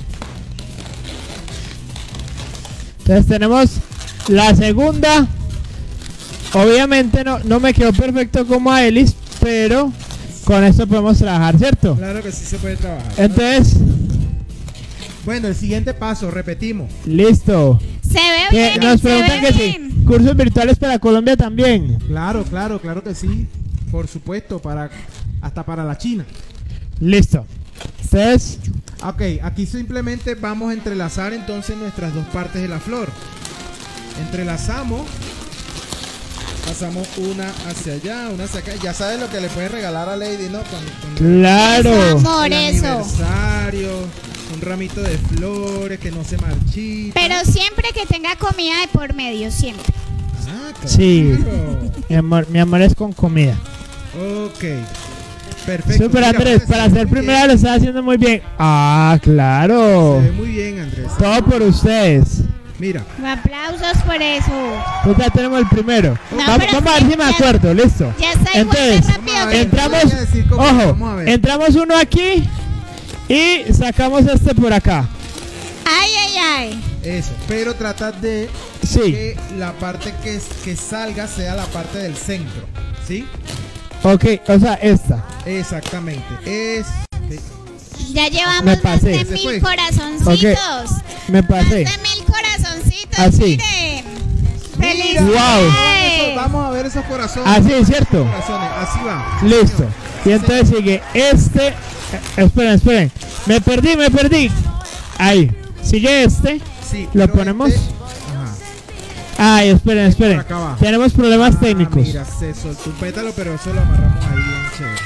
Entonces tenemos la segunda. Obviamente no, no me quedó perfecto como a Elis, pero con esto podemos trabajar, ¿cierto? Claro que sí se puede trabajar. Entonces, Bueno, el siguiente paso, repetimos. listo. Se ve Que bien, nos se ve preguntan que bien. sí. Cursos virtuales para Colombia también. Claro, claro, claro que sí. Por supuesto, para hasta para la China. Listo. Entonces, Ok, aquí simplemente vamos a entrelazar entonces nuestras dos partes de la flor. Entrelazamos. Pasamos una hacia allá, una hacia acá. Ya sabes lo que le puedes regalar a Lady, ¿no? Con, con claro. Eso, amor, el eso. aniversario, un ramito de flores que no se marchita. Pero siempre que tenga comida de por medio, siempre. Ah, claro. Sí. Mi amor, mi amor es con comida. Ok. Perfecto. Super Mira, Andrés, parece para muy ser bien. primera lo está haciendo muy bien. Ah, claro. Se ve muy bien, Andrés. Todo por ustedes. Mira. Aplausos por eso. Pues ya tenemos el primero. No, vamos, pero vamos a sí, ver si me ya- acuerdo, listo. Ya está igual Entonces, de rápido vamos a que ver. entramos, Voy a decir cómo- ojo, vamos a ver. entramos uno aquí y sacamos este por acá. Ay, ay, ay. Eso, pero trata de Sí, que la parte que, que salga sea la parte del centro, ¿sí? ok, o sea, esta. Exactamente. Es Ya llevamos Me más pasé. de Se mil fue. corazoncitos. Me Más pasé. de mil corazoncitos. Así. Miren. ¡Feliz! Wow. Eso, vamos a ver esos corazones. Así, ¿cierto? Corazones, así va. Listo. Y entonces sigue este. eh, Esperen, esperen. Me perdí, me perdí. Ahí. Sigue este. Sí, ¿Lo pero ponemos? este- ajá. Ay, esperen, esperen. Por acá abajo. Tenemos problemas Ah, técnicos. Mira, se soltó un pétalo, pero eso lo amarramos ahí bien chévere.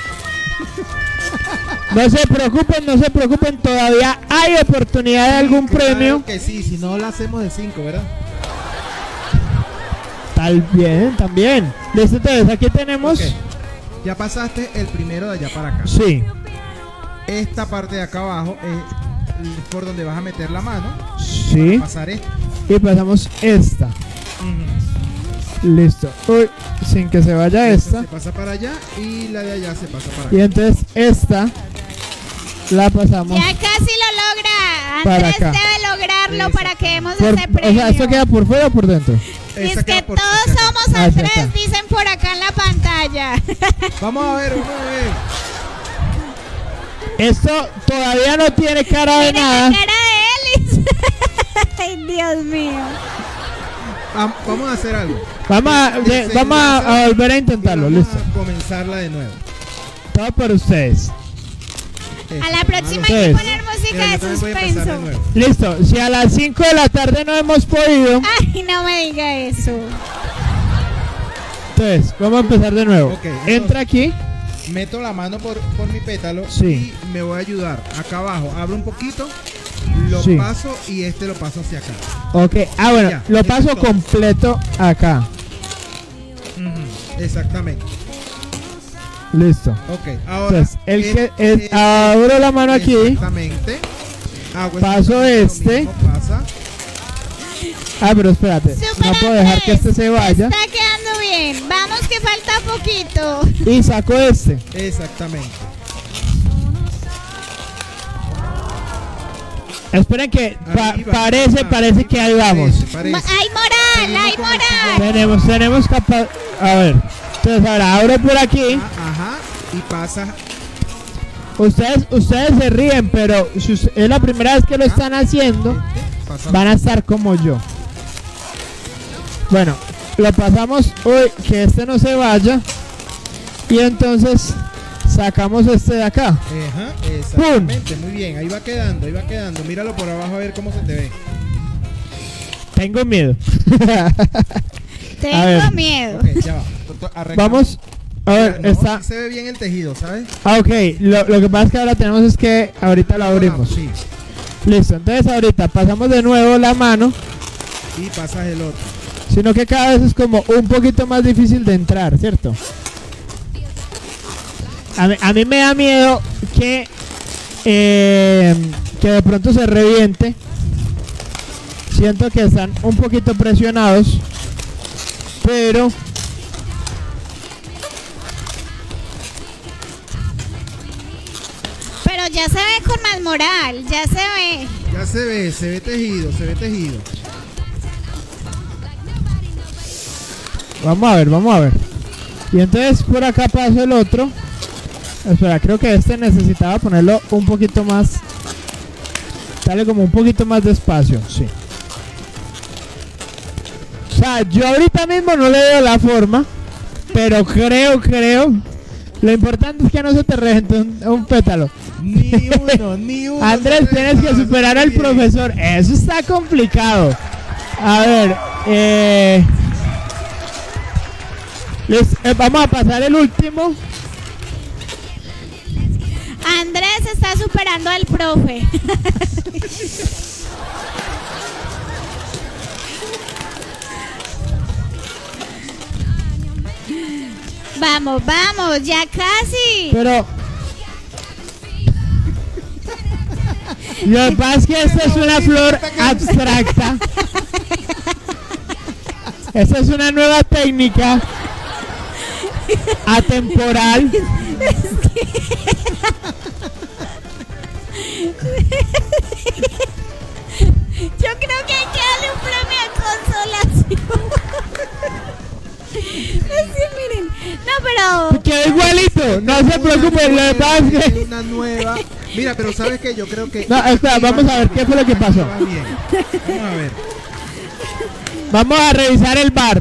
No se preocupen, no se preocupen. Todavía hay oportunidad de algún Claro premio. que sí, si no lo hacemos de cinco, ¿verdad? Tal bien, también. Listo, entonces aquí tenemos. Ok. Ya pasaste el primero de allá para acá. Sí, Esta parte de acá abajo es por donde vas a meter la mano. sí. Pasar esto. Y pasamos esta. Listo. Uy, sin que se vaya Esta esta. se pasa para allá y la de allá se pasa para Y acá. entonces esta la pasamos. Ya casi lo logra. Para Andrés acá. debe lograrlo para que demos Por- ese premio. o sea, ¿esto queda por fuera o por dentro? Es Esta que queda por- todos esta queda. somos Ah, ya Andrés, está. dicen por acá en la pantalla. Vamos a ver, vamos a ver. Esto todavía no tiene cara de Miren nada. la cara de Ellis. Ay, Dios mío. Vam- Vamos a hacer algo. Vamos a, de- Desenlaza vamos a, a volver a y intentarlo. vamos Listo. a comenzarla de nuevo. Todo por ustedes. A la próxima hay Entonces, que poner música Mira, yo de también voy a empezar de suspenso. nuevo. Listo. Si a las cinco de la tarde no hemos podido, Ay, no me diga eso. entonces vamos a empezar de nuevo. Ok, entonces- Entra aquí. Meto la mano por, por mi pétalo Sí. y me voy a ayudar. Acá abajo, abro un poquito, lo Sí. paso y este lo paso hacia acá. Ok. Ah, bueno, Ya, lo eso paso es todo. completo acá. Ujú, exactamente. Listo. Ok, ahora. Entonces, el que este- es- abro la mano aquí. Exactamente. Hago Paso exactamente lo este. mismo, pasa. Ah, pero espérate. Super No puedo dejar que Andrés, este se vaya. Está quedando bien. Vamos que falta poquito. Y saco este. Exactamente. Esperen que pa- Ahí va. parece, Ah, parece que ahí vamos. Parece, parece. Ma- Hay moral, Seguimos hay con el moral. Tenemos, tenemos capaz. A ver. Entonces ahora abro por aquí. Ah, ajá. Y pasa. Ustedes, ustedes se ríen, pero si us- es la primera vez que lo están haciendo, este, pasa van a estar como yo. Bueno, lo pasamos hoy, que este no se vaya. Y entonces sacamos este de acá. Ajá, exactamente, muy bien, ahí va quedando, ahí va quedando. Míralo por abajo a ver cómo se te ve. Tengo miedo. Tengo ver. miedo. Ok, ya va. to- arrancamos. Vamos. A ver, No, está. sí se ve bien el tejido, ¿sabes? Ah, ok. Lo, lo que pasa es que ahora tenemos es que ahorita lo abrimos. Sí, Listo. Entonces ahorita pasamos de nuevo la mano. y pasas el otro. Sino que cada vez es como un poquito más difícil de entrar, ¿cierto? A mí, a mí me da miedo que, eh, que de pronto se reviente. Siento que están un poquito presionados. Pero... Pero ya se ve con más moral, ya se ve. Ya se ve, se ve tejido, se ve tejido. Vamos a ver, vamos a ver. Y entonces por acá paso el otro. Espera, creo que este necesitaba ponerlo un poquito más. Dale como un poquito más despacio, sí. O sea, yo ahorita mismo no le veo la forma. Pero creo, creo. Lo importante es que no se te revente un, un pétalo. Ni uno, ni uno. Andrés, se tienes que pasa, superar al muy bien. profesor. Eso está complicado. A ver, eh, les- eh, vamos a pasar el último. Andrés está superando al profe. Vamos, vamos, ya casi. Pero lo que pasa es que esta es una flor abstracta. Esta es una nueva técnica atemporal. Yo creo que hay que darle un premio de consolación. Sí, miren. No, pero... Quedó igualito, no se preocupen, lo que pasa es que... Una nueva. Mira, pero ¿sabes qué? Yo creo que... No, espera, vamos a ver qué fue lo que pasó. Va bien. Vamos a ver. Vamos a revisar el bar.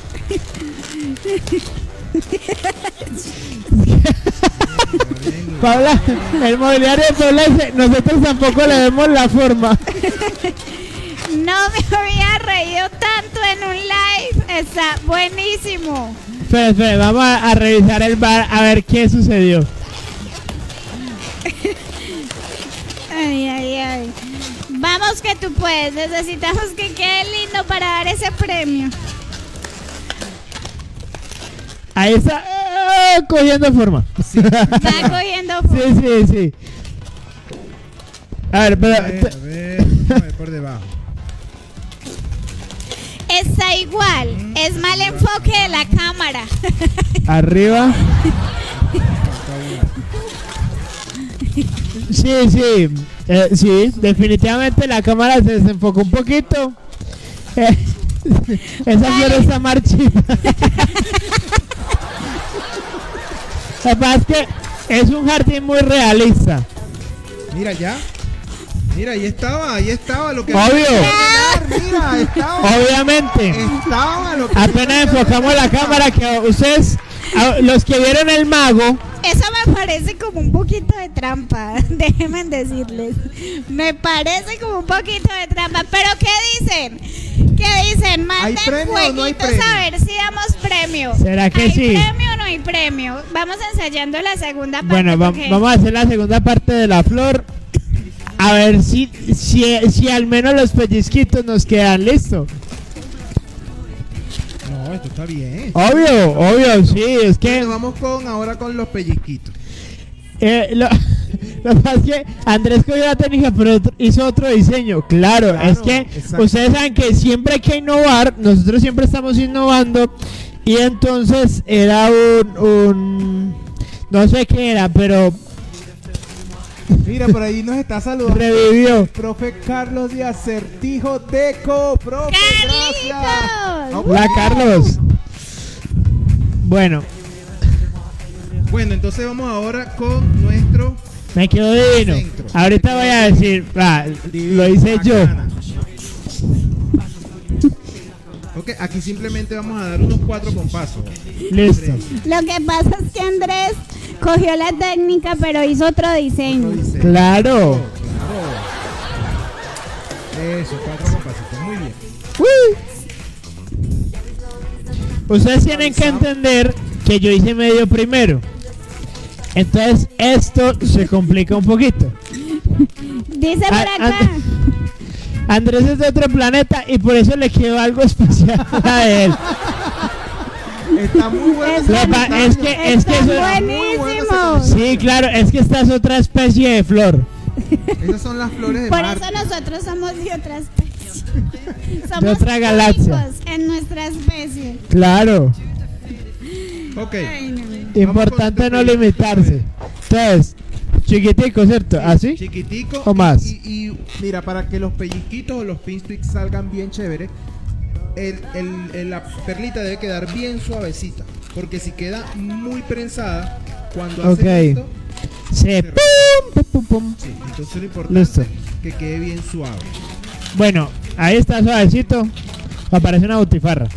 Paula, el mobiliario de Paula, nosotros tampoco le vemos la forma. No me había reído tanto en un live. Está buenísimo. Espera, espera, vamos a, a revisar el bar a ver qué sucedió. Ay, ay, ay. Vamos que tú puedes. Necesitamos que quede lindo para dar ese premio. Ahí está, eh, cogiendo forma. Sí. Está cogiendo Sí, fuego. sí, sí. A ver, pero... A ver, a ver, vamos a ver por debajo. Está igual. Es mal enfoque de la cámara. Arriba. Sí, sí, eh, sí, definitivamente la cámara se desenfocó un poquito. Eh, esa flor está marchita. Lo que pasa es que es un jardín muy realista. Mira ya. Mira, ahí estaba, ahí estaba lo que... Obvio. Mira, estaba. Obviamente. Estaba lo que... Apenas enfocamos la cámara que ustedes, a- los que vieron el mago, Eso me parece como un poquito de trampa. Déjenme decirles. Me parece como un poquito de trampa. Pero ¿qué dicen? ¿Qué dicen? Manden premio o no hay jueguitos premio? a ver si damos premio. ¿Será que ¿Hay sí? premio o no hay premio? Vamos ensayando la segunda parte. bueno, va- porque- vamos a hacer la segunda parte de la flor. A ver si, si, si al menos los pellizquitos nos quedan listos. No, esto está bien. Obvio, obvio, sí, es que Bueno, vamos con ahora con los pellizquitos. eh, lo, lo que pasa es que Andrés cogió la técnica pero otro- hizo otro diseño. Claro, Claro, es que exacto. ustedes saben que siempre hay que innovar, nosotros siempre estamos innovando y entonces era un, un no sé qué era, pero Mira, por ahí nos está saludando revivió. el profe Carlos de Acertijo Deco. Profe, gracias. ¡Carlitos! Hola, Carlos. Bueno, Bueno, entonces vamos ahora con nuestro... me quedó divino. Centro. Ahorita voy a decir, ah, lo hice yo. Bacana. Ok, aquí simplemente vamos a dar unos cuatro compasos. Listo. Lo que pasa es que Andrés cogió la técnica pero hizo otro diseño. Otro diseño. Claro. Claro. Eso, cuatro compasitos. Muy bien. Ustedes tienen que entender que yo hice medio primero. Entonces esto se complica un poquito. Dice por Ah, acá. And- Andrés es de otro planeta y por eso le quedó algo especial a él. Está muy bueno. Es ese Lo pa- comentario. es que, es que Está eso- buenísimo. sí, claro, es que esta es otra especie de flor. Esas son las flores de Por Marte. eso nosotros somos de otra especie. Somos De otra galaxia. únicos en nuestra especie. Claro, Ok. Ay, no. importante con no este limitarse. Entonces, chiquitico, ¿cierto? ¿Así? Chiquitico. ¿O y- más? Y, y mira, para que los pellizquitos o los pinstricks salgan bien chévere, el, el- el- la perlita debe quedar bien suavecita. Porque si queda muy prensada, cuando hace Ok. esto, Se pum, pum, pum, pum. sí, entonces lo importante Listo. es que quede bien suave. Bueno, ahí está suavecito. Aparece una butifarra.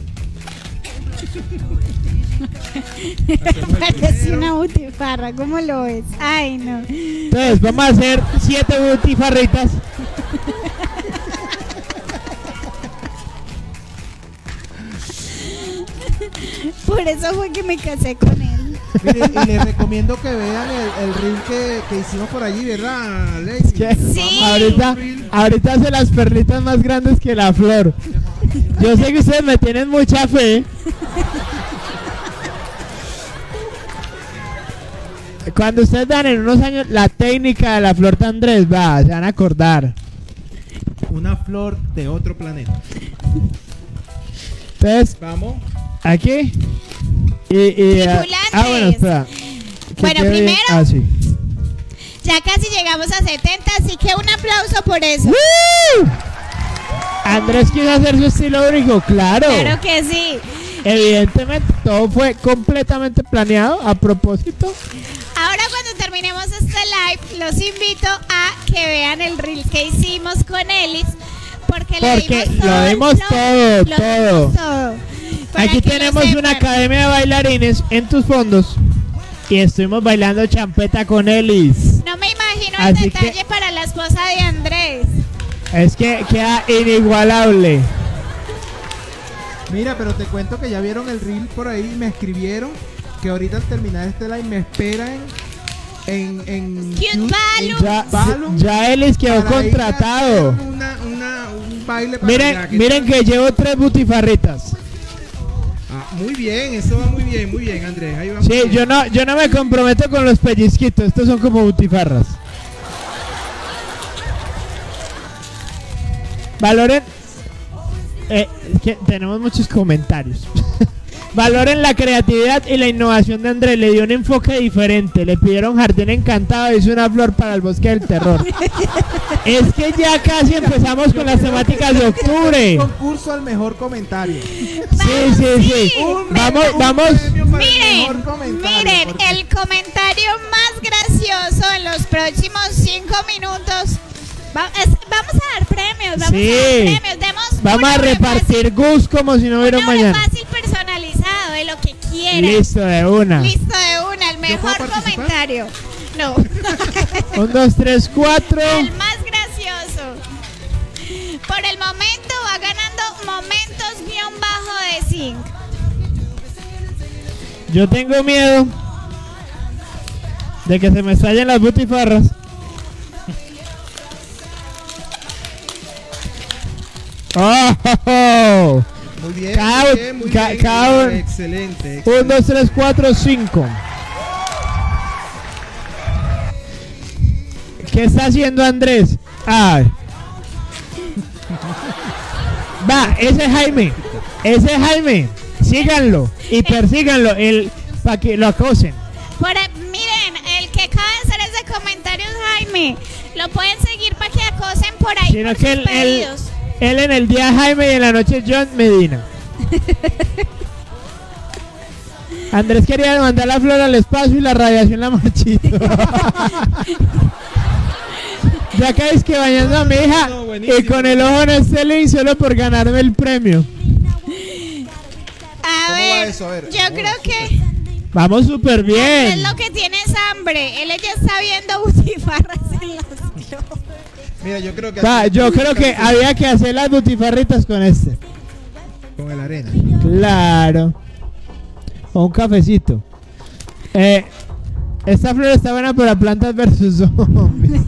Hacemos el Parece primero. una butifarra, ¿cómo lo ves? Ay, no. Entonces, vamos a hacer siete butifarritas. Por eso fue que me casé con él. Mire, y les recomiendo que vean el, el reel que, que hicimos por allí, ¿verdad, Lady? Que Sí. ahorita, ahorita hace las perlitas más grandes que la flor. Yo sé que ustedes me tienen mucha fe. Cuando ustedes dan en unos años la técnica de la flor de Andrés, va, se van a acordar. Una flor de otro planeta. Entonces, Vamos. aquí. Y, y, ah, ah, bueno, espera. Que Bueno, quede bien. primero- Ah, sí. Ya casi llegamos a setenta, así que un aplauso por eso. ¡Woo! Andrés quiso hacer su estilo único, claro. Claro que sí. Evidentemente, todo fue completamente planeado a propósito. Ahora cuando terminemos este live, los invito a que vean el reel que hicimos con Elis. Porque, Porque le dimos lo todo el dimos flow, todo, lo todo. dimos todo. Para Aquí que lo tenemos una sepan. academia de bailarines en tus fondos. Y estuvimos bailando champeta con Elis. No me imagino el Así detalle que- para la esposa de Andrés. Es que queda inigualable. Mira, pero te cuento que ya vieron el reel por ahí y me escribieron que ahorita al terminar este live me esperan en en Cute Cute- Balloon. en Ya, Balloon ya Elis quedó para ir a contratado. hacer Una, una, un baile para allá, Miren, ¿qué miren tal? que llevo tres butifarritas. Ah, muy bien, eso va muy bien, muy bien, Andrés. Ahí vamos. Sí, yo no, yo no me comprometo con los pellizquitos. Estos son como butifarras. Valoren. Eh, es que tenemos muchos comentarios. Valoren la creatividad y la innovación de Andrés. Le dio un enfoque diferente. Le pidieron jardín encantado. Hizo una flor para el bosque del terror. Es que ya casi empezamos con las temáticas de octubre. Concurso al mejor comentario. Sí, sí, sí. Un- Vamos, un vamos. premio para el Miren, mejor comentario, miren, porque- el comentario más gracioso en los próximos cinco minutos. Va- es- vamos a dar premios, vamos Sí. a dar premios. Demos Vamos un a abre repartir gus como si no fácil, hubiera un un abre mañana. fácil personalizado de lo que quieran. Listo, de una. Listo de una, el puedo mejor participar? comentario. No, Un, dos, tres, cuatro. el más gracioso. Por el momento va ganando momentos guión bajo de zinc. Yo tengo miedo de que se me estallen las butifarras. ¡Oh! oh, oh! Muy bien, Cada- muy bien, muy ca- bien, cada- muy bien, excelente. Un, dos, tres, cuatro, cinco. ¿Qué está haciendo Andrés? Ay. Va, ese es Jaime. Ese es Jaime. Síganlo y persíganlo el, para que lo acosen. Por el- miren, el que acaba de hacer ese comentario es Jaime. Lo pueden seguir para que acosen por ahí Sino por que sus él, él, pedidos. él en el día Jaime y en la noche John Medina. Andrés quería mandar la flor al espacio y la radiación la marchito. Ya que es que bañando a mi hija No, buenísimo. y con el ojo en este link solo por ganarme el premio. A ¿Cómo ver, va eso? A ver, yo ¿cómo creo va? que Vamos súper es bien. lo que tiene es hambre. Él ya está viendo butifarras en los globos. Mira, yo creo que Va, así- yo creo que había que hacer las butifarritas con este. con el arena. Claro. O un cafecito. Eh, esta flor está buena para plantas versus zombies.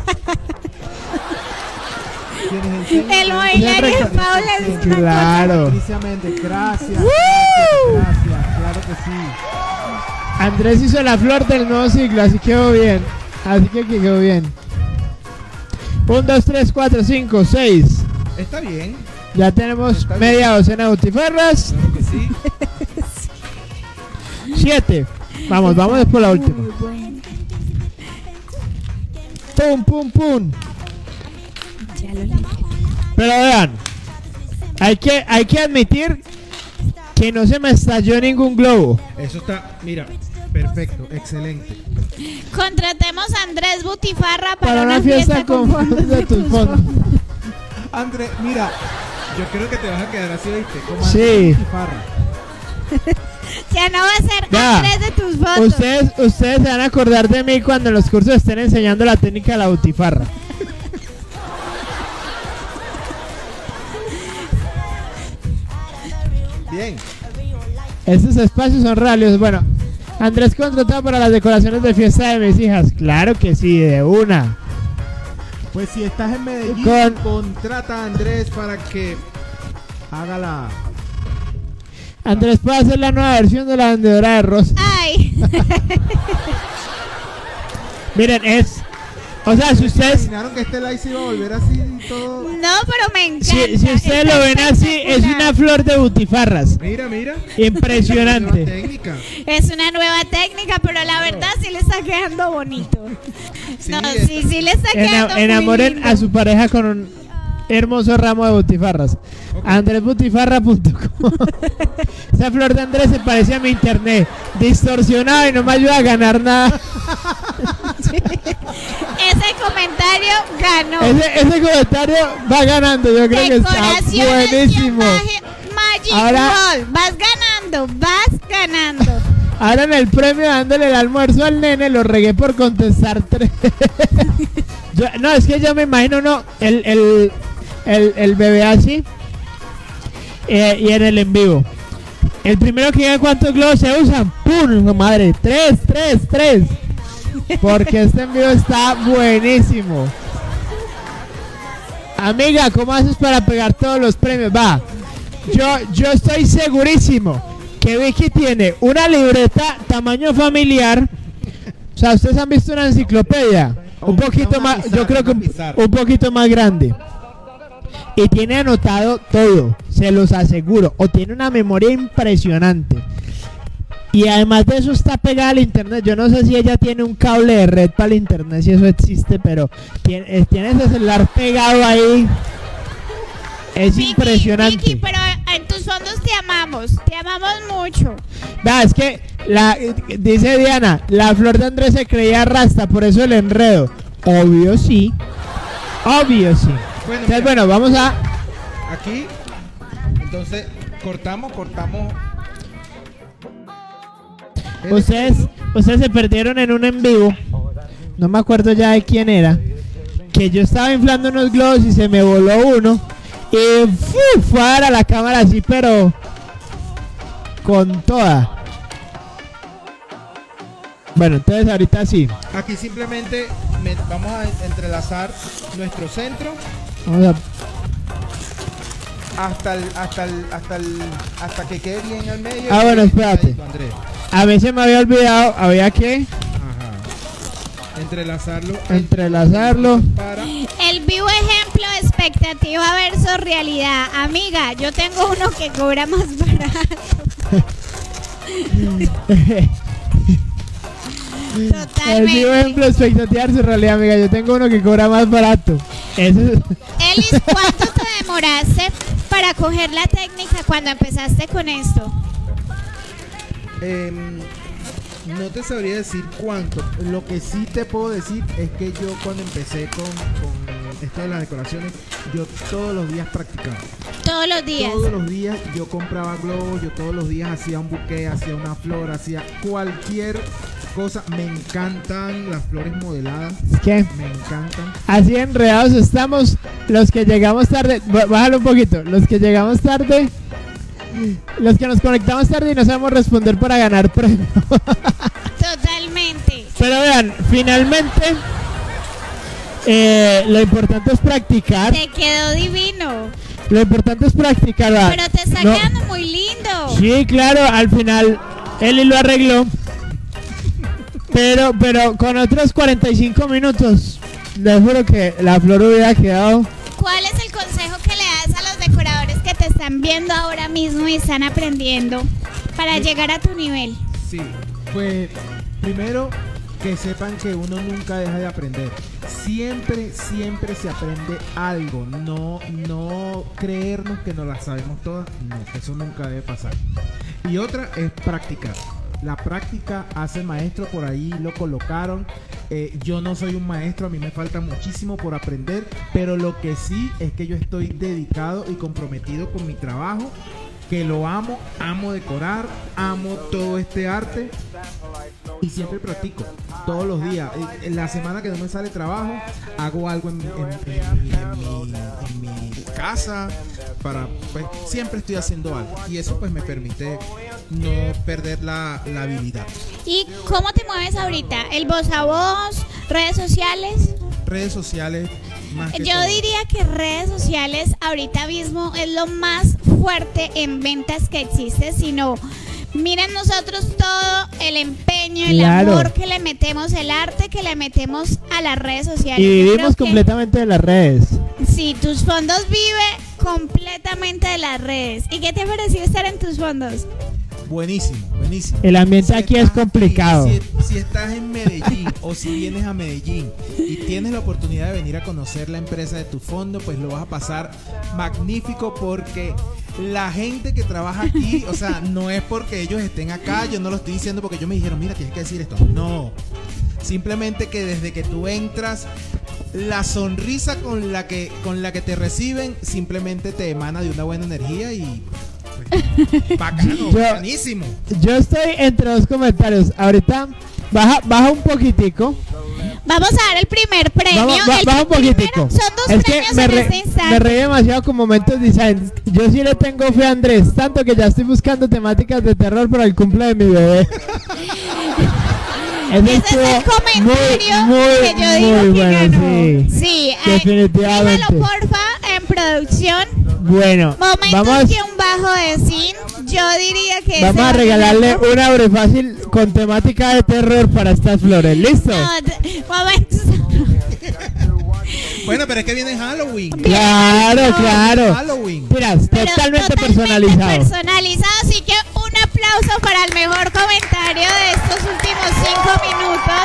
El bailarín de Paula es una Claro. Patricia Méndez, gracias, ¡Woo! gracias, gracias, claro que sí. Andrés hizo la flor del nuevo siglo, así quedó bien. Así que quedó bien. Un, dos, tres, cuatro, cinco, seis. Está bien, Ya tenemos Está bien. media docena de butifarras. claro que sí. Siete. Vamos, vamos por la última. Pum, pum, pum. Ya lo leí. Pero vean, hay que, hay que admitir que no se me estalló ningún globo. Eso está, mira, perfecto, excelente. Contratemos a Andrés Butifarra para, Para una fiesta con fondos de tus fondos. André, mira, yo creo que te vas a quedar así, ¿viste? Como Sí. Andrés Butifarra. Ya no va a ser Ya. Andrés de tus fotos. Ustedes, ustedes se van a acordar de mí cuando en los cursos estén enseñando la técnica de la butifarra. Bien, Estos espacios son reales. Bueno, Andrés contratado para las decoraciones de fiesta de mis hijas. Claro que sí, de una. pues si estás en Medellín, Con- contrata a Andrés para que haga la... Andrés puede hacer la nueva versión de la vendedora de rosas. Ay, Miren, es O sea, si ustedes... ¿Imaginaron que este live se iba a volver así y todo? No, pero me encanta. Si, si ustedes está lo ven así, es una flor de butifarras. Mira, mira. Impresionante. Nueva técnica. Es una nueva técnica, pero la verdad sí le está quedando bonito. Sí, no, está- sí, sí le está quedando Ena- muy enamoren lindo. a su pareja con un hermoso ramo de butifarras. Ok. andrés butifarra punto com. Esa flor de Andrés se parece a mi internet, distorsionado y no me ayuda a ganar nada. Ese comentario ganó. Ese, ese comentario va ganando, yo creo que está Decoraciones buenísimo. Magi- Magic Ahora- Wall. Vas ganando, vas ganando. Ahora en el premio dándole el almuerzo al nene lo regué por contestar tres. Yo- no, es que yo me imagino, no, el, el, el, el bebé así eh, y en el en vivo. El primero que diga cuántos globos se usan, ¡pum! Madre, tres, tres, tres. Porque este en vivo está buenísimo. Amiga, ¿cómo haces para pegar todos los premios? Va, yo, yo estoy segurísimo que Vicky tiene una libreta tamaño familiar. O sea, ustedes han visto una enciclopedia un Una- poquito una más, pizarra, yo creo que una un, pizarra. un poquito más grande. Y tiene anotado todo, se los aseguro. O tiene una memoria impresionante. Y además de eso está pegada al internet. Yo no sé si ella tiene un cable de red para el internet, si eso existe, pero tiene, eh, tiene ese celular pegado ahí. Es Vicky, impresionante. Vicky, pero en tus fondos te amamos, te amamos mucho. Vea, es que la, dice Diana, la flor de Andrés se creía rasta, por eso el enredo. Obvio sí. Obvio sí. Bueno, Entonces, mira. bueno, vamos a... Aquí, entonces, cortamos, cortamos. El Ustedes, exceso. ustedes se perdieron en un en vivo. No me acuerdo ya de quién era. Que yo estaba inflando unos globos y se me voló uno. Y ¡fu! Fue a dar a la cámara así, pero con toda. Bueno, entonces ahorita sí. Aquí simplemente me- vamos a entrelazar nuestro centro Vamos a... hasta el, hasta el, hasta el, hasta que quede bien al medio. Ah, bueno, espérate. Andrés. A veces me había olvidado, había que Ajá. Entrelazarlo. entrelazarlo. Para. El vivo ejemplo de expectativa versus realidad. Amiga, yo tengo uno que cobra más barato. El Totalmente. vivo ejemplo de expectativa en su realidad, amiga. Yo tengo uno que cobra más barato. Eso es... Elis, ¿cuánto te demoraste para coger la técnica cuando empezaste con esto? Em, no te sabría decir cuánto. Lo que sí te puedo decir es que yo cuando empecé con, con esto de las decoraciones, yo todos los días practicaba. Todos los días. Todos los días yo compraba globos, yo todos los días hacía un buque, hacía una flor, hacía cualquier cosa. Me encantan las flores modeladas, ¿Qué? me encantan. Así enredados estamos los que llegamos tarde. Bá- Bájalo un poquito. Los que llegamos tarde. Los que nos conectamos tarde y no sabemos responder para ganar premio. Totalmente. Pero vean, finalmente eh, lo importante es practicar. Te quedó divino. Lo importante es practicar. ¿verdad? Pero te está No- quedando muy lindo. Sí, claro, al final Eli lo arregló. Pero, pero con otros cuarenta y cinco minutos, les juro que la flor hubiera quedado. ¿Cuál es el consejo que le das a los decoradores que te están viendo ahora mismo y están aprendiendo para llegar a tu nivel? Sí, pues primero que sepan que uno nunca deja de aprender. Siempre, siempre se aprende algo. No, no creernos que no la sabemos todas. No, eso nunca debe pasar. Y otra es practicar. La práctica hace maestro, por ahí lo colocaron. Eh, yo no soy un maestro, a mí me falta muchísimo por aprender, pero lo que sí es que yo estoy dedicado y comprometido con mi trabajo, que lo amo, amo decorar, amo todo este arte y siempre practico todos los días. En la semana que no me sale trabajo, hago algo en, en- en mi, en mi- en mi casa para, pues, siempre estoy haciendo algo y eso pues me permite no perder la, la habilidad. ¿Y cómo te mueves ahorita? ¿El voz a voz? ¿Redes sociales? Redes sociales más que Yo todo. diría que redes sociales ahorita mismo es lo más fuerte en ventas que existe, sino Miren nosotros todo el empeño, el Claro. amor que le metemos, el arte que le metemos a las redes sociales. Y Yo vivimos creo que completamente de las redes. sí, tus fondos vive completamente de las redes. ¿Y qué te pareció estar en tus fondos? Buenísimo, buenísimo. El ambiente Si aquí es estás complicado. aquí, Si, si estás en Medellín o si vienes a Medellín y tienes la oportunidad de venir a conocer la empresa de tu fondo, pues lo vas a pasar magnífico porque la gente que trabaja aquí, o sea, no es porque ellos estén acá, yo no lo estoy diciendo porque ellos me dijeron, mira, tienes que decir esto. No, simplemente que desde que tú entras, la sonrisa con la que, con la que te reciben simplemente te emana de una buena energía y... pues, bacano, Yo- bacanísimo. Yo estoy entre dos comentarios. Ahorita baja, baja un poquitico. Vamos a dar el primer premio. Vamos, va- el baja un primero poquitico. son dos Es que premios me, en re- este instante. me reí demasiado con Momentos Design. Yo sí le tengo fe a Andrés, tanto que ya estoy buscando temáticas de terror para el cumple de mi bebé. Ese Ese es el estuvo comentario muy, muy, que yo digo muy que bueno, ganó. sí. Sí, eh, Definitivamente. dímelo porfa en producción. Bueno, Momentos vamos, que un bajo de sin. Yo diría que vamos ese a va regalarle ganando. un abre fácil con temática de terror para estas flores. ¿Listo? No, d- momentos. Bueno, pero es que viene Halloween. Claro, No, claro. Halloween. Mira, Pero totalmente, totalmente personalizado. personalizado, así que un aplauso para el mejor comentario de estos últimos cinco minutos.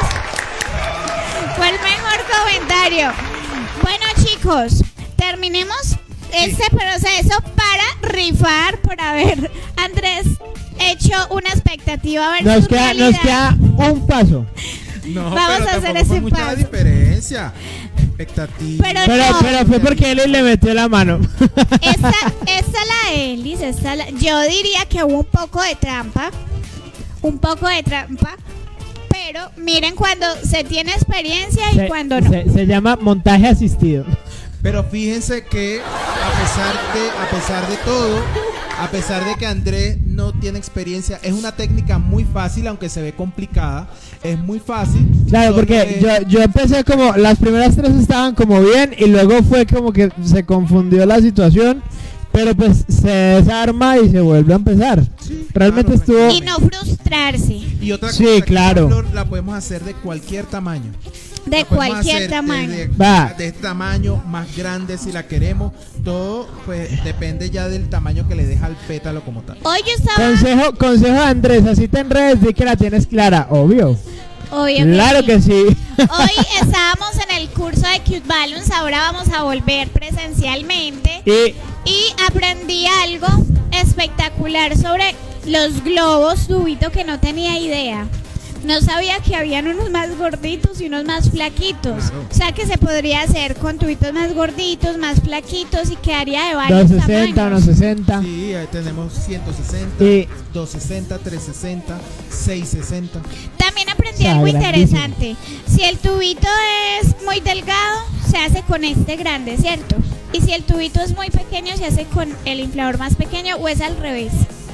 Fue el mejor comentario. Bueno, chicos, terminemos este proceso para rifar por haber Andrés hecho una expectativa versus Nos queda, nos realidad. queda un paso. No, Vamos pero a hacer tampoco ese fue mucha paso. la diferencia. Expectativa. Pero Pero, no. pero fue porque él le metió la mano. Esta, esta la de Elis, esta la- yo diría que hubo un poco de trampa, un poco de trampa, pero miren cuando se tiene experiencia y Se, cuando no. se- se llama montaje asistido. Pero fíjense que a pesar de a pesar de todo, a pesar de que Andrés no tiene experiencia, es una técnica muy fácil, aunque se ve complicada, es muy fácil. Claro, Solo porque es- yo, yo empecé como, las primeras tres estaban como bien y luego fue como que se confundió la situación, pero pues se desarma y se vuelve a empezar. Sí, Realmente claro, estuvo... Y no frustrarse Y otra Sí, cosa, que claro. esta flor la podemos hacer de cualquier tamaño. de La podemos cualquier hacer tamaño. De, Va. de este tamaño, más grande si la queremos. Todo pues depende ya del tamaño que le deja al pétalo como tal. Hoy yo estaba, Consejo, consejo de Andrés, así te enredes, di que la tienes clara, obvio. obvio Claro sí. que sí. Hoy estábamos en el curso de Cute Balloons, ahora vamos a volver presencialmente. Y Y aprendí algo espectacular sobre los globos tubito que no tenía idea. No sabía que habían unos más gorditos y unos más flaquitos. Claro. O sea que se podría hacer con tubitos más gorditos, más flaquitos y quedaría de varios doscientos sesenta, tamaños. unos sesenta. Sí, ahí tenemos ciento sesenta, Y- doscientos sesenta, trescientos sesenta, seiscientos sesenta. También aprendí O sea, algo grandísimo. interesante. Si el tubito es muy delgado, se hace con este grande, ¿cierto? Y si el tubito es muy pequeño, se hace con el inflador más pequeño o es al revés.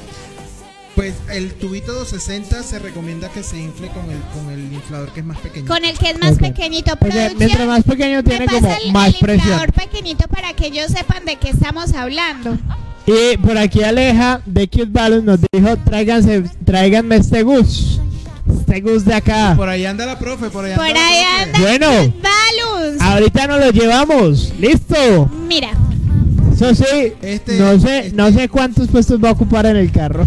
Pues el tubito doscientos sesenta se recomienda que se infle con el con el inflador que es más pequeño. Con el que es más Ok. pequeñito. Porque Producción, mientras más pequeño tiene me como pasa el, más el presión. inflador pequeñito para que ellos sepan de qué estamos hablando. Y por aquí Aleja de Cute Balloons nos dijo, tráiganse, tráiganme este gus. Este gus de acá. Por ahí anda la profe, por ahí anda Por la ahí profe. anda Bueno. Balloons. Ahorita nos lo llevamos. Listo. Mira, Eso sí, Este- no sé, este- no sé cuántos puestos va a ocupar en el carro.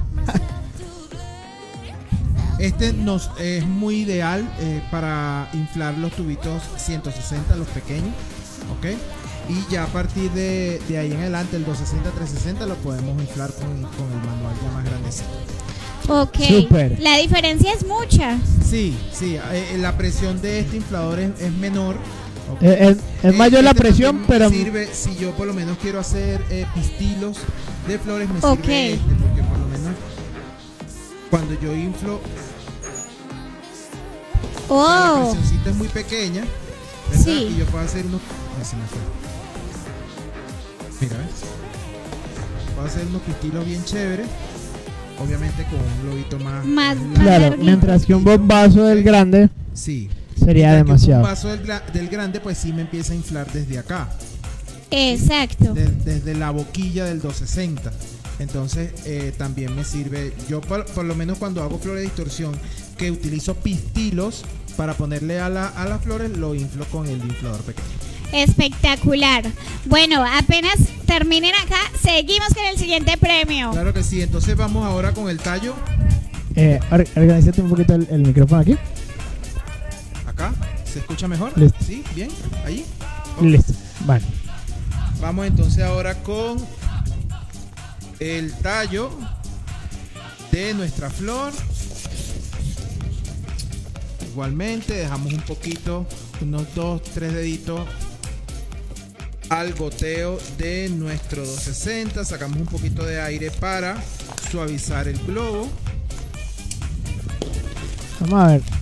Este nos es muy ideal eh, para inflar los tubitos ciento sesenta, los pequeños, ¿ok? Y ya a partir de, de ahí en adelante, el doscientos sesenta, trescientos sesenta lo podemos inflar con, con el manual ya más grandecito. ok. Súper. La diferencia es mucha. Sí, sí, eh, la presión de este inflador es, es menor. ¿ok? Eh, es, es Eh, mayor la este presión, también pero me sirve si yo por lo menos quiero hacer eh, pistilos de flores, me Ok. sirve este, porque por lo menos cuando yo inflo, o sea, la Oh, presioncita es muy pequeña, ¿verdad? Sí. Y yo puedo hacer unos, ay, se me fue. Mira, ¿ves? Puedo hacer unos pistilos bien chéveres, obviamente con un globito más, Más- largo. más claro, larguito. mientras que un bombazo del grande Sí. sería Mientras que demasiado. Un vaso del, gra- del grande, pues sí me empieza a inflar desde acá. exacto. De- desde la boquilla del doscientos sesenta. Entonces eh, también me sirve, yo por, por lo menos cuando hago flores de distorsión, que utilizo pistilos para ponerle a, la, a las flores, lo inflo con el inflador pequeño. Espectacular. Bueno, apenas terminen acá, seguimos con el siguiente premio. Claro que sí, entonces vamos ahora con el tallo. Eh, or- organízate un poquito el, el micrófono aquí. Acá, ¿se escucha mejor? Listo. ¿Sí? ¿Bien? ¿Ahí? Ok. Listo. Vale. Vamos entonces ahora con el tallo de nuestra flor. Igualmente dejamos un poquito, unos dos, tres deditos al goteo de nuestro doscientos sesenta. Sacamos un poquito de aire para suavizar el globo. Vamos a ver.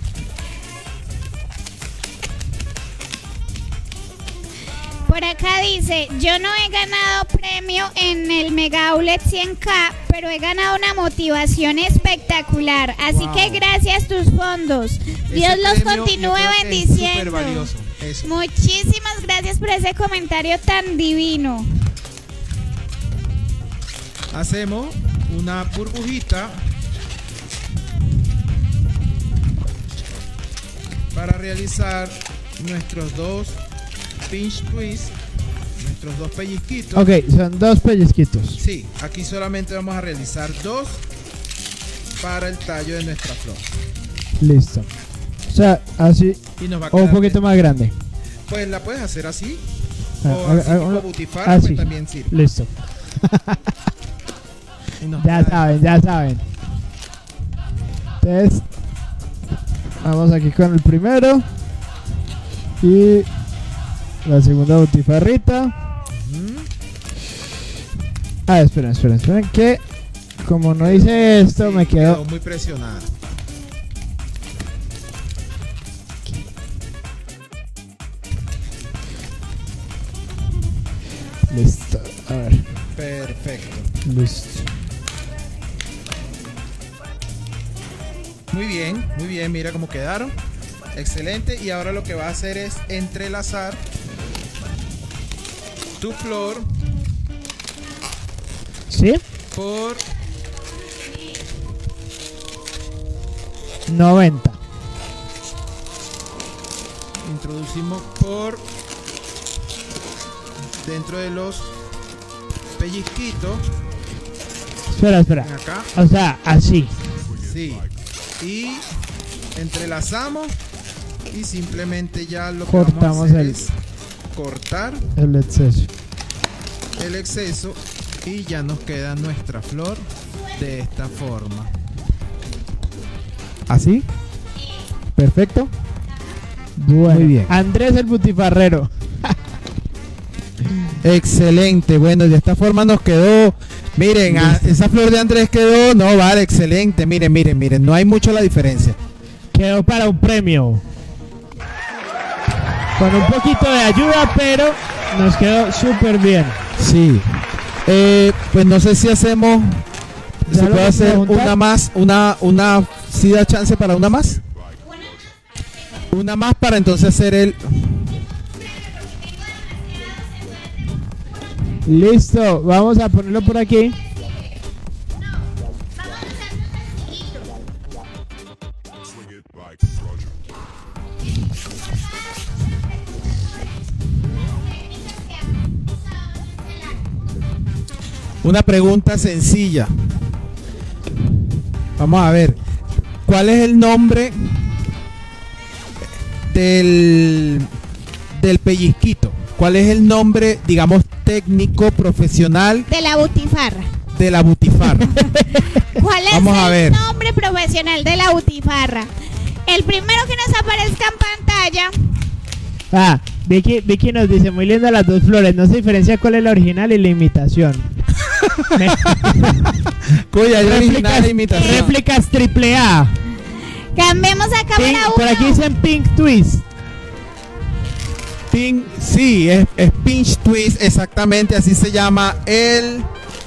Por acá dice, yo no he ganado premio en el Mega Outlet cien K, pero he ganado una motivación espectacular. Así Wow. que gracias tus fondos. Dios Ese los premio continúe yo creo que es bendiciendo. supervalioso. Eso. Muchísimas gracias por ese comentario tan divino. Hacemos una burbujita para realizar nuestros dos pinch twists, nuestros dos pellizquitos. Ok, son dos pellizquitos. Sí, aquí solamente vamos a realizar dos para el tallo de nuestra flor. Listo. O sea, así. Y nos va a O un quedar poquito bien. más grande. Pues la puedes hacer así. Ah, o haga- así haga- tipo haga- butifarra, así. pues también sirve. Listo. Y nos Ya queda- saben, ya saben. Entonces, vamos aquí con el primero. Y la segunda butifarrita. Ujú. Ah, esperen, esperen, esperen. Que como no hice esto, Sí, me quedó. quedó muy presionada. Listo. A ver. Perfecto. Listo. Muy bien, muy bien, mira cómo quedaron. Excelente. Y ahora lo que va a hacer es entrelazar tu flor ¿Sí? por noventa. introducimos por dentro de los pellizquitos. Espera, espera. Acá, O sea, así. sí. Y entrelazamos y simplemente ya lo que Cortamos vamos a hacer el- es cortar El exceso. el exceso y ya nos queda nuestra flor de esta forma. ¿Así? Perfecto. Bueno. Muy bien. Andrés el butifarrero. Excelente, bueno, de esta forma nos quedó. Miren, a- esa flor de Andrés quedó, no, vale, excelente. Miren, miren, miren, no hay mucho la diferencia. Quedó para un premio. Con un poquito de ayuda, pero nos quedó súper bien. Sí. Eh, pues no sé si hacemos. Ya ¿Se lo puede que hacer preguntar. una más? Una, una, ¿sí da chance para una más? Una más para entonces hacer el. Listo, vamos a ponerlo por aquí. Una pregunta sencilla. Vamos a ver. ¿Cuál es el nombre del, del pellizquito? ¿Cuál es el nombre, digamos, técnico, profesional De la butifarra. de la butifarra? ¿Cuál es Vamos a el ver. nombre profesional de la butifarra? El primero que nos aparezca en pantalla. Ah, Vicky, Vicky nos dice, muy linda las dos flores, no se diferencia cuál es la original y la imitación. Me- Cuya hay original réplicas, e imitación. réplicas triple A. Cambiemos a Pink- cámara por aquí uno. dicen Pink Twist. Pin- sí, es, es pinch twist, exactamente, así se llama el.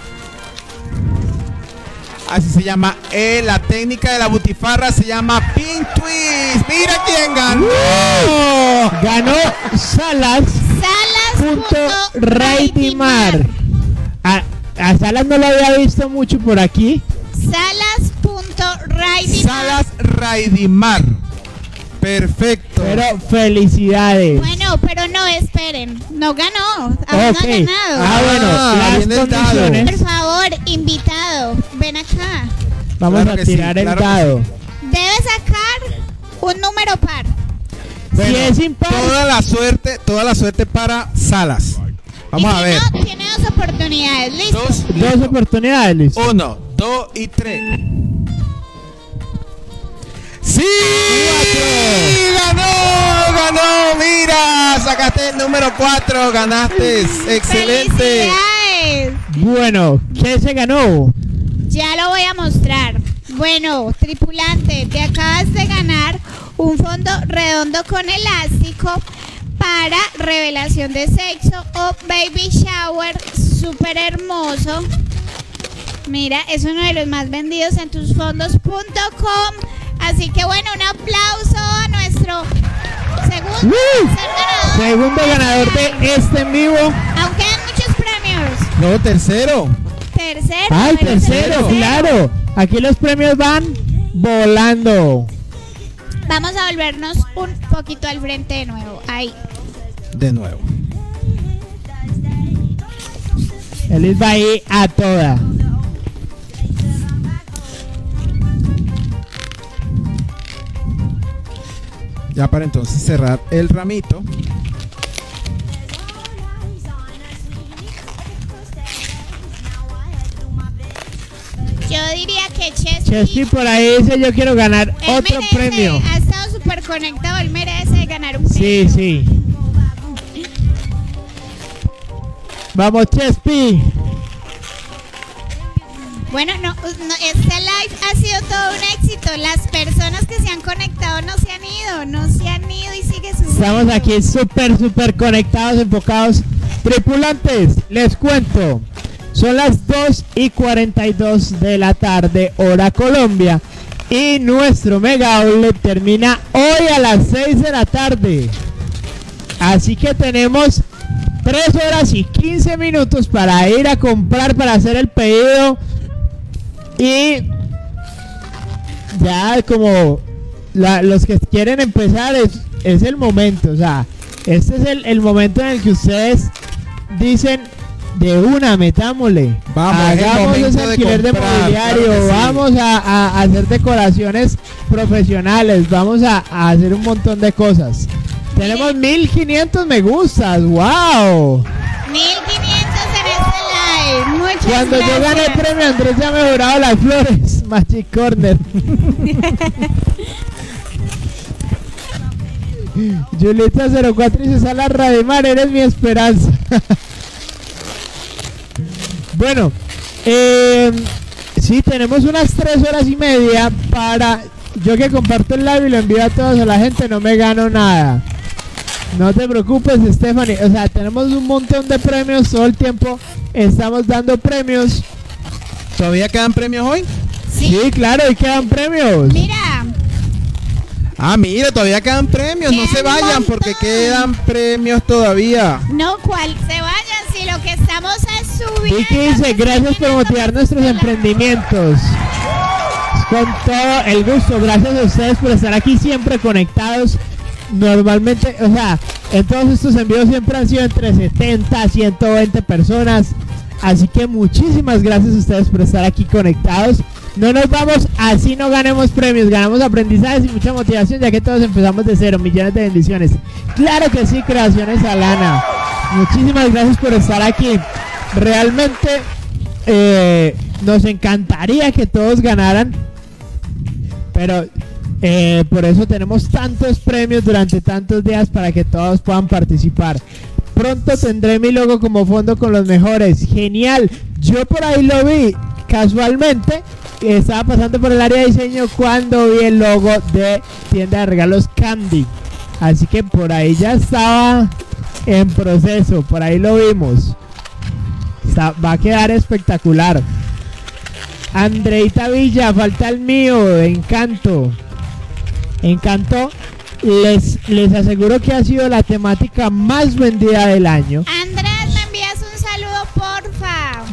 Así se llama el, la técnica de la butifarra se llama pinch twist. Mira quién ganó. Ganó Salas. Salas. Punto Raidimar. Ah, A Salas no lo había visto mucho por aquí. Salas.raidimar. Salas Raidimar. Perfecto. Pero felicidades. Bueno, pero no, esperen. No ganó. Aún no ha Ok. ganado. Ah, bueno, Ah, las viene el dado. condiciones. Por favor, invitado, ven acá. Vamos Claro a que sí, tirar el claro que dado. Debes sacar un número par. Bueno, si es impar, toda la suerte, toda la suerte para Salas. Vamos Y a si ver. no, tiene dos oportunidades. ¿Listo? Dos, dos listo. oportunidades, Luis. Uno, dos y tres. ¡Sí! ¡Ganó! ¡Ganó! ¡Mira! Sacaste el número cuatro. Ganaste. ¡Excelente! ¡Felicidades! Bueno, ¿qué se ganó? Ya lo voy a mostrar. Bueno, tripulante, te acabas de ganar un fondo redondo con elástico para revelación de sexo o baby shower súper hermoso. Mira, es uno de los más vendidos en tus fondos punto com. Así que bueno, un aplauso a nuestro segundo ¡Woo! tercer ganador. Segundo ganador de este en vivo. Aunque quedan muchos premios. No, tercero. Tercero. Ay, pero tercero, claro. Aquí los premios van volando. Vamos a volvernos un poquito al frente de nuevo. Ahí. De nuevo. Él va ahí a toda. Ya para entonces cerrar el ramito. Yo diría que Chesky, Chesky por ahí dice yo quiero ganar él otro merece, premio. ha estado súper conectado, él merece ganar un Sí, premio. sí. Vamos, Chespi. Bueno, no, no, este live ha sido todo un éxito. Las personas que se han conectado no se han ido, no se han ido y sigue subiendo. Estamos aquí súper, súper conectados, enfocados. Tripulantes, les cuento. Son las dos y cuarenta y dos de la tarde, hora Colombia. Y nuestro Mega Outlet termina hoy a las seis de la tarde. Así que tenemos tres horas y quince minutos para ir a comprar, para hacer el pedido. Y ya como la- los que quieren empezar es, es el momento. O sea, este es el, el momento en el que ustedes dicen de una, metámosle. Vamos, es el hagamos momento ese de alquiler de comprar, mobiliario, claro que sí. vamos a, a- a hacer decoraciones profesionales, vamos a, a hacer un montón de cosas. Tenemos mil quinientos me gustas, wow. mil quinientos en este live. Muchas Cuando yo gracias. gane el premio, Andrés ya ha mejorado las flores. Magic Corner. Julieta cero cuatro dice: Sala Radimar, eres mi esperanza. Bueno, eh, sí, tenemos unas tres horas y media para. Yo que comparto el live y lo envío a todos a la gente, no me gano nada. No te preocupes, Stephanie. O sea, tenemos un montón de premios todo el tiempo. Estamos dando premios. ¿Todavía quedan premios hoy? Sí, Sí, claro, y quedan premios. mira, Ah, mira, todavía quedan premios. No Quedan se un vayan montón. porque quedan premios todavía. no cual se vayan si lo que estamos es subiendo. Vicky dice: gracias por motivar nuestros emprendimientos. Con todo el gusto, gracias a ustedes por estar aquí siempre conectados. Normalmente, o sea, en todos estos envíos siempre han sido entre setenta a ciento veinte personas. Así que muchísimas gracias a ustedes por estar aquí conectados. No nos vamos así no ganemos premios, ganamos aprendizajes y mucha motivación, ya que todos empezamos de cero. Millones de bendiciones. Claro que sí, Creaciones Alana. Muchísimas gracias por estar aquí. Realmente eh, nos encantaría que todos ganaran, pero eh, por eso tenemos tantos premios durante tantos días para que todos puedan participar. Pronto tendré mi logo como fondo con los mejores. Genial. Yo por ahí lo vi casualmente. Estaba pasando por el área de diseño cuando vi el logo de tienda de regalos Candy. Así que por ahí ya estaba en proceso. Por ahí lo vimos. Está- va a quedar espectacular. Andreita Villa, falta el mío. Encanto. Encanto. Les, les aseguro que ha sido la temática más vendida del año. Andrés, me envías un saludo, porfa.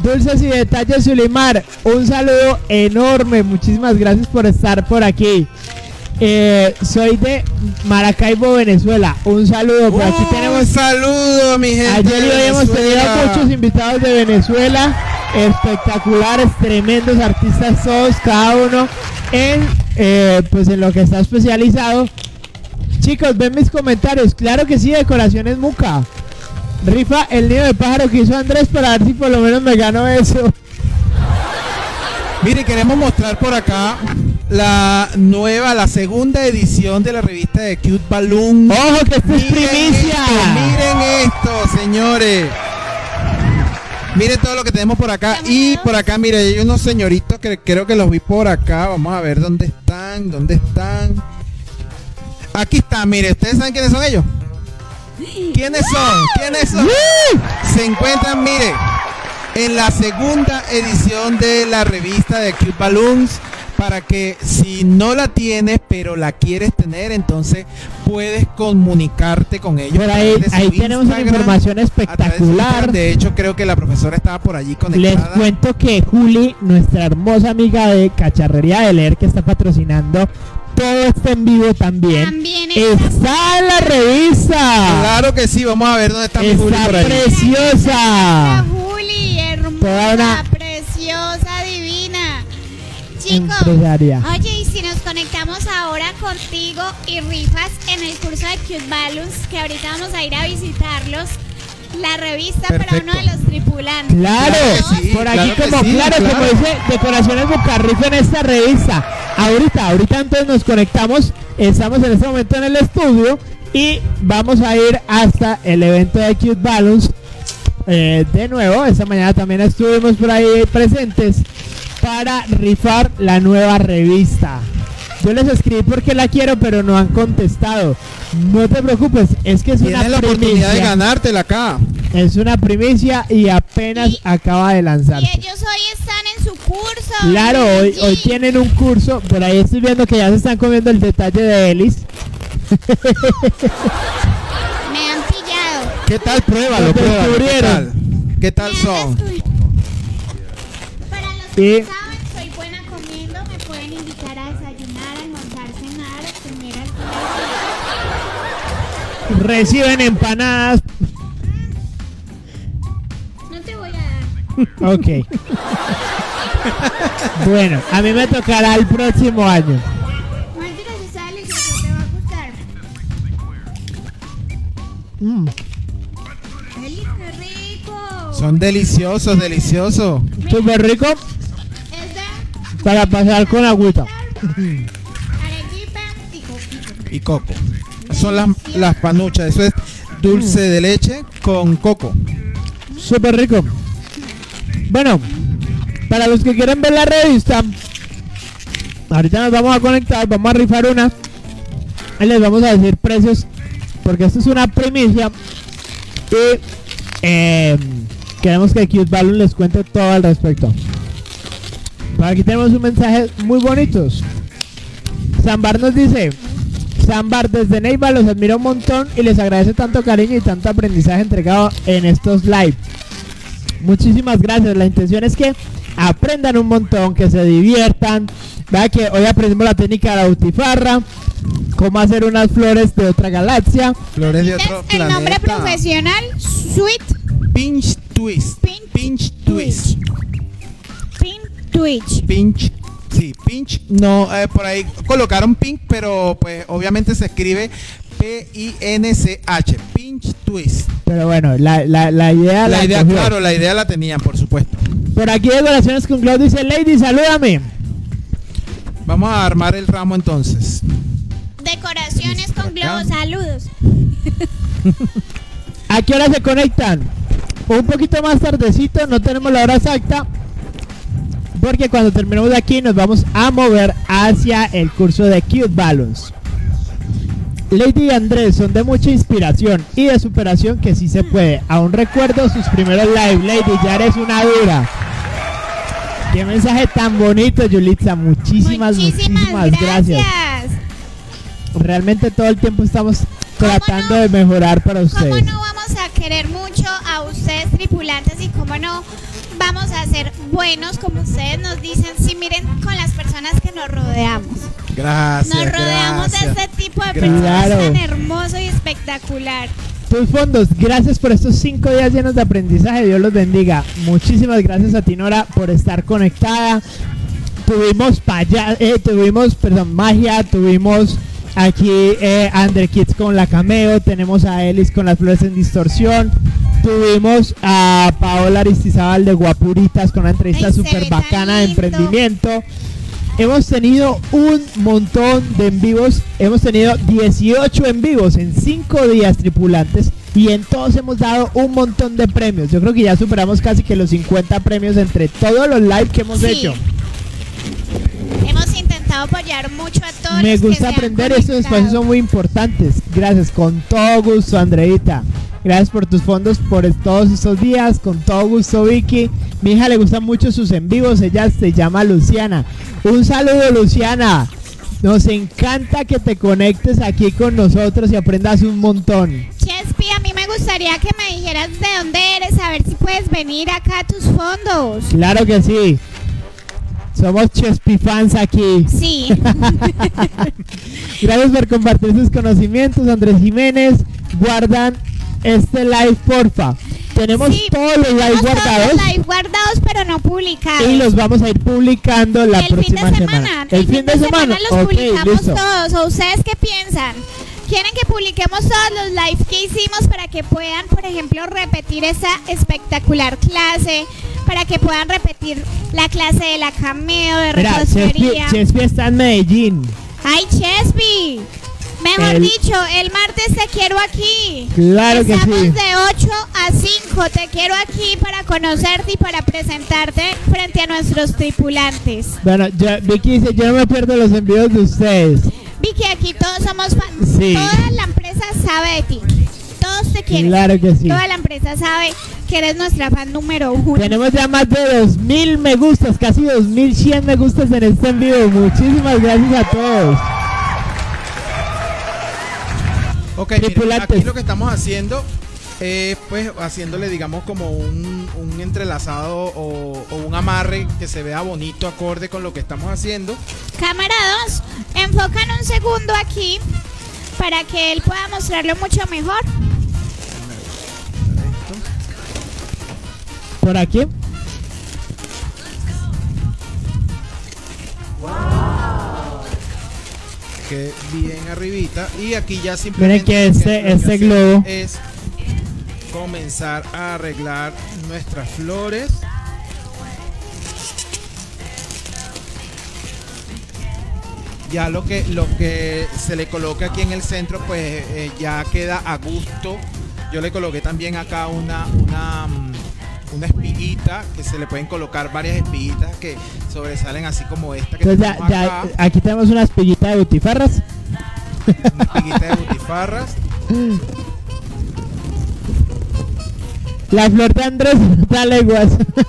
Dulces y detalles, Zulimar, un saludo enorme, muchísimas gracias por estar por aquí. Eh, soy de Maracaibo, Venezuela, un saludo, por aquí Un tenemos... saludo, mi gente. Ayer y de hoy hemos tenido Venezuela. muchos invitados de Venezuela, espectaculares, tremendos artistas todos, cada uno en, eh, pues en lo que está especializado. Chicos, ven mis comentarios, claro que sí, Decoraciones Muca. Rifa el nido de pájaro que hizo Andrés para ver si por lo menos me gano eso. Miren, queremos mostrar por acá la nueva, la segunda edición de la revista de Cute Balloon. ¡Ojo que esto es Miren primicia! esto, miren esto, señores. Miren todo lo que tenemos por acá. Y por acá, miren, hay unos señoritos que creo que los vi por acá. Vamos a ver dónde están, dónde están. Aquí están, miren, ¿ustedes saben quiénes son ellos? ¿Quiénes son? ¿Quiénes son? Se encuentran, mire, en la segunda edición de la revista de Cute Balloons, para que si no la tienes pero la quieres tener, entonces puedes comunicarte con ellos. Por ahí, de su ahí tenemos una Instagram, información a través de su espectacular. Instagram. De hecho, creo que la profesora estaba por allí Les conectada. cuento que Juli, nuestra hermosa amiga de Cacharrería de Leer, que está patrocinando todo este en vivo también, También está- está en la revista. Claro que sí, vamos a ver dónde está mi Juli Está por ahí. preciosa. La Juli, Toda hermosa, una- preciosa, divina. Chicos, Empresaria. oye, y si nos conectamos ahora contigo y rifas en el curso de Cute Balloons, que ahorita vamos a ir a visitarlos, la revista para Perfecto. uno de los tripulantes. Claro, Claro que sí, por aquí claro que como sí, claro, claro. como dice Decoraciones Bucarrifa en esta revista. Ahorita, ahorita entonces nos conectamos, estamos en este momento en el estudio y vamos a ir hasta el evento de Cute Balloons. Eh, de nuevo, esta mañana también estuvimos por ahí presentes para rifar la nueva revista. Yo les escribí porque la quiero, pero no han contestado. No te preocupes, es que es Tienes una la oportunidad de primicia. ganártela acá. Es una primicia y apenas Y- acaba de lanzarse. Y ellos hoy están en su curso. Claro, hoy, Sí. hoy tienen un curso. Por ahí estoy viendo que ya se están comiendo el detalle de Elis. Me han pillado. ¿Qué tal? Pruébalo, Lo pruébalo. ¿Qué descubrieron. tal? ¿Qué tal Me han son? descubierto. Para los Y- que saben, soy buena comiendo. Me pueden invitar a desayunar, a almorzar, cenar, a comer algo. Reciben empanadas. No te voy a dar. Ok. Bueno, a mí me tocará el próximo año. Mentira, si está delicioso, te va a gustar. Mm. ¡Eli, qué rico! Son deliciosos, deliciosos. Súper rico Es de para pasar con agüita. arequipa y coquito. Y coco. Son las, las panuchas. Eso es dulce de leche con coco. Súper rico. Bueno, para los que quieren ver la revista, ahorita nos vamos a conectar, vamos a rifar una y les vamos a decir precios, porque esto es una primicia y eh, queremos que Cute Balloon les cuente todo al respecto. Por aquí tenemos un mensaje muy bonitos. Sambar nos dice: Sambar, desde Neiva los admiro un montón y les agradece tanto cariño y tanto aprendizaje entregado en estos live. Muchísimas gracias. La intención es que aprendan un montón, que se diviertan. Vea que hoy aprendimos la técnica de la butifarra, cómo hacer unas flores de otra galaxia. Flores de Es otro el nombre planeta. profesional, Sweet Pinch twist. Pinch Pinch twist. Pin Twitch. Pinch. Sí, pinch. No, eh, por ahí colocaron pink, pero pues obviamente se escribe P I N C H. Pinch twist. Pero bueno, la, la, la idea La la idea, cogió. claro, la idea la tenían, por supuesto. Por aquí Decoraciones con Claudio dice: Lady, salúdame. Vamos a armar el ramo entonces. Decoraciones Listo, con acá. globos. Saludos. ¿A qué hora se conectan? Un poquito más tardecito, no tenemos la hora exacta, porque cuando terminemos de aquí nos vamos a mover hacia el curso de Cute Balloons. Lady y Andrés son de mucha inspiración y de superación, que sí se puede. Aún recuerdo sus primeros live. Lady, ya eres una dura. Qué mensaje tan bonito, Yulitza. Muchísimas, muchísimas, gracias. gracias. Realmente todo el tiempo estamos ¿Cómo tratando no? de mejorar para ¿Cómo ustedes. no vamos a querer mucho a ustedes tripulantes y cómo no vamos a ser buenos, como ustedes nos dicen. Sí, miren, con las personas que nos rodeamos. Gracias. Nos rodeamos gracias. de este tipo de Gracias. personas Claro. tan hermoso y espectacular. Tus fondos, gracias por estos cinco días llenos de aprendizaje, Dios los bendiga. Muchísimas gracias a ti, Nora, por estar conectada. Tuvimos paya, eh, tuvimos, perdón, magia, tuvimos aquí eh, a Andre Kids con la cameo, tenemos a Elis con las flores en distorsión, tuvimos a Paola Aristizábal de Guapuritas con una entrevista Ay, se súper ve tan bacana de lindo. emprendimiento. Hemos tenido un montón de en vivos, hemos tenido dieciocho en vivos en cinco días, tripulantes, y en todos hemos dado un montón de premios. Yo creo que ya superamos casi que los cincuenta premios entre todos los live que hemos Sí. hecho. Hemos intentado apoyar mucho a todos. Me los que gusta se han aprender, estos conectado. espacios son muy importantes. Gracias, con todo gusto, Andreita. Gracias por tus fondos por es- todos estos días, con todo gusto, Vicky. Mi hija le gustan mucho sus en vivos, ella se llama Luciana. Un saludo, Luciana. Nos encanta que te conectes aquí con nosotros y aprendas un montón. Chespi, a mí me gustaría que me dijeras de dónde eres, a ver si puedes venir acá a tus fondos. Claro que sí. Somos Chespi fans aquí. Sí. Gracias por compartir sus conocimientos, Andrés Jiménez. Guardan este live, porfa. Tenemos Sí, todos los live tenemos todos guardados los live guardados, pero no publicados. y los vamos a ir publicando la el fin próxima de semana. semana. El fin de semana los Ok, publicamos listo. todos. ¿O ustedes qué piensan? ¿Quieren que publiquemos todos los live que hicimos para que puedan, por ejemplo, repetir esa espectacular clase? Para que puedan repetir la clase de la cameo, de Mira, Chespi, repostería. Chespi está en Medellín. ¡Ay, Chespi! Mejor El- dicho, el martes te quiero aquí. Claro que Estamos sí. de ocho a cinco. Te quiero aquí para conocerte y para presentarte frente a nuestros tripulantes. Bueno, yo- Vicky dice, yo no me pierdo los envíos de ustedes. Vicky, aquí todos somos fans. Sí. Toda la empresa sabe de ti. Todos te quieren. Claro que sí. Toda la empresa sabe que eres nuestra fan número uno. Tenemos ya más de dos mil me gustas, casi dos mil cien me gustas en este en vivo. Muchísimas gracias a todos. Ok, miren, Tripulantes. aquí lo que estamos haciendo es pues haciéndole digamos como un, un entrelazado o, o un amarre que se vea bonito, acorde con lo que estamos haciendo. Cámara dos, enfocan un segundo aquí para que él pueda mostrarlo mucho mejor. Por aquí. Que bien arribita, y aquí ya simplemente que lo este- lo que este hacemos globo- es comenzar a arreglar nuestras flores. Ya lo que lo que se le coloca aquí en el centro pues eh, ya queda a gusto. Yo le coloqué también acá una una mm, una espiguita, que se le pueden colocar varias espiguitas que sobresalen así como esta que Entonces ya, tenemos ya, acá. aquí tenemos una espiguita de butifarras. Una espiguita de butifarras. La flor de Andrés da leguas.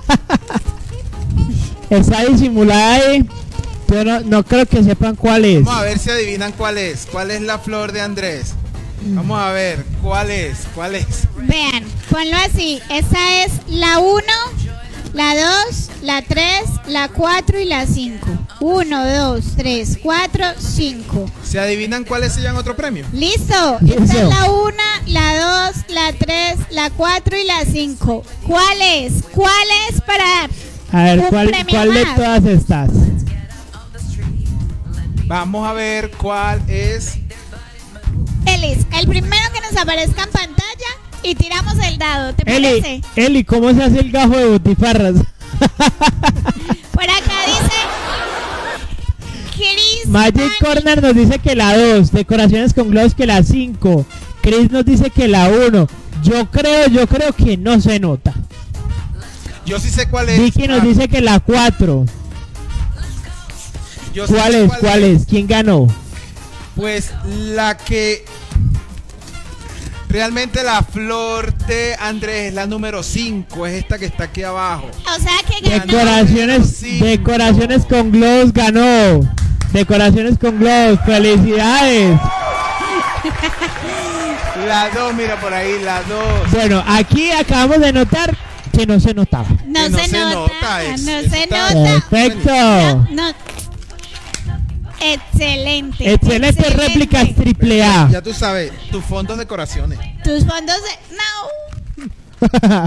Está disimulada ahí. Yo no, no creo que sepan cuál es. Vamos a ver si adivinan cuál es. ¿Cuál es la flor de Andrés? Vamos a ver, ¿cuál es? ¿Cuál es? Vean, ponlo así. Esta es la uno, la dos, la tres, la cuatro y la cinco. uno, dos, tres, cuatro, cinco. ¿Se adivinan cuáles se llevan otro premio? Listo. Listo. Esta es la uno, la dos, la tres, la cuatro y la cinco. ¿Cuál es? ¿Cuál es para dar? A ver, un ¿cuál, premio cuál de más? todas estas? Vamos a ver cuál es. Elis, el primero que nos aparezca en pantalla y tiramos el dado. ¿Te parece? Eli, Eli, ¿cómo se hace el gajo de butifarras? Por acá dice Chris. Magic Dani. Corner nos dice que la dos, decoraciones con globos que la cinco, Chris nos dice que la uno. Yo creo, yo creo que no se nota. Yo sí sé cuál es. Vicky nos Ah, dice que la cuatro. yo sí ¿Cuál sé es? ¿Cuál es? ¿Quién ganó? Pues la que realmente la flor de Andrés es la número cinco, es esta que está aquí abajo. O sea que ganó. Decoraciones, Sí. decoraciones con globos ganó. Decoraciones con globos, felicidades. La dos, mira por ahí, la dos. Bueno, aquí acabamos de notar Que no se notaba. No, Que no se, se nota, nota, ex- no eso se está- nota. Perfecto. No, no. Excelente. Excelente réplicas triple A. Ya tú sabes, tus fondos decoraciones. Tus fondos de... No.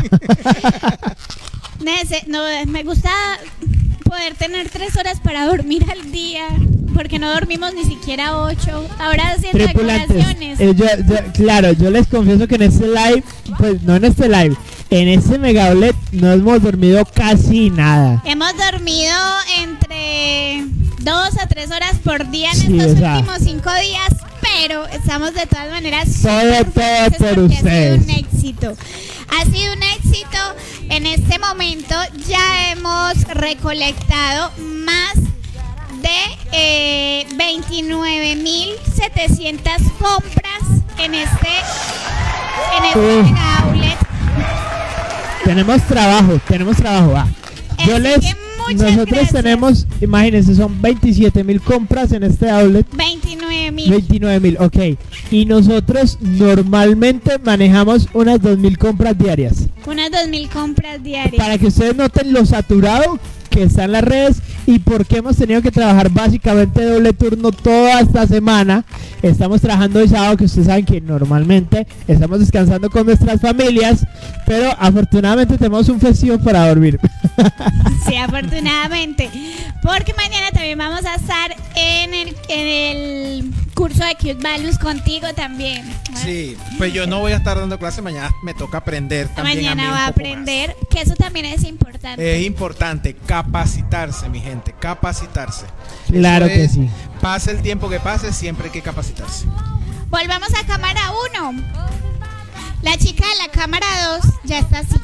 Nece- no, me gusta poder tener tres horas para dormir al día, porque no dormimos ni siquiera ocho. Ahora haciendo Tripulantes, decoraciones. eh, yo- yo- claro, yo les confieso que en este live, pues no en este live, en este mega outlet no hemos dormido casi nada. Hemos dormido entre dos a tres horas por día en Sí, estos o sea. últimos cinco días, pero estamos de todas maneras Todo, súper todo felices por porque ha ustedes. sido un éxito. Ha sido un éxito. En este momento ya hemos recolectado más de eh, veintinueve mil setecientas compras en este, en este Uf. mega outlet. Tenemos trabajo, tenemos trabajo. va. Yo Así les, que muchas nosotros gracias. tenemos, imagínense, son veintisiete mil compras en este outlet. veintinueve mil. veintinueve mil, ok. Y nosotros normalmente manejamos unas dos mil compras diarias. Unas dos mil compras diarias. Para que ustedes noten lo saturado que está en las redes y por qué hemos tenido que trabajar básicamente doble turno toda esta semana. Estamos trabajando hoy sábado, que ustedes saben que normalmente estamos descansando con nuestras familias, pero afortunadamente tenemos un festivo para dormir. Sí, afortunadamente. Porque mañana también vamos a estar en el, en el curso de Cute Values contigo también. Sí, pues yo no voy a estar dando clase, mañana me toca aprender también. Mañana a mí va a un poco aprender, que eso también es importante. más. Es importante capacitarse, mi gente, capacitarse. Claro Eso que es, sí. Pase el tiempo que pase, siempre hay que capacitarse. Volvamos a cámara uno. La chica de la cámara dos ya está así.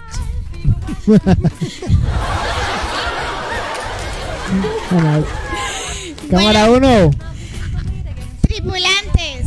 Bueno, cámara uno. Tripulantes.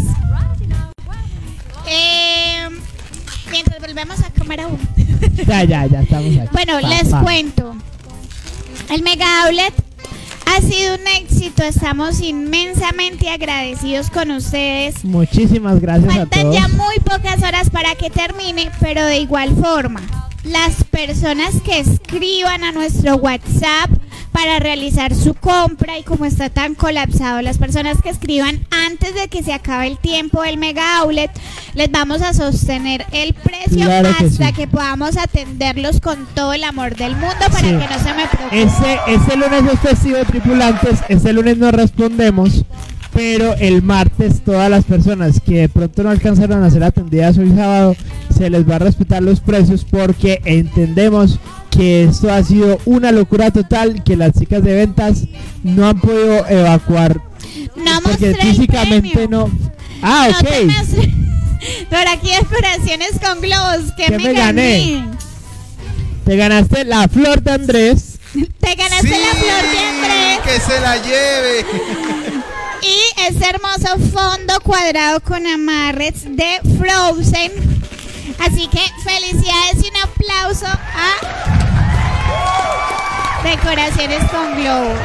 Eh, mientras volvemos a cámara uno. Ya, ya, ya estamos aquí. Bueno, Pa, les pa. cuento. El Mega Outlet ha sido un éxito. Estamos inmensamente agradecidos con ustedes. Muchísimas gracias a Faltan todos. ya muy pocas horas para que termine, pero de igual forma, las personas que escriban a nuestro WhatsApp para realizar su compra, y como está tan colapsado, las personas que escriban antes de que se acabe el tiempo del Mega Outlet, les vamos a sostener el precio Claro que hasta sí. que podamos atenderlos con todo el amor del mundo para Sí. que no se me preocupen. Este, este lunes es festivo de tripulantes, este lunes no respondemos, pero el martes todas las personas que de pronto no alcanzaron a ser atendidas hoy sábado, se les va a respetar los precios porque entendemos que esto ha sido una locura total, que las chicas de ventas no han podido evacuar No porque mostré el físicamente premio. no. Ah, No te ok. mostré- Por aquí decoraciones con globos. ¿Qué ¿Qué me, me gané? gané? Te ganaste la flor de Andrés. Te ganaste la flor de Andrés que se la lleve. y ese hermoso fondo cuadrado con amarres de Frozen. Así que felicidades y un aplauso a Decoraciones con Globos.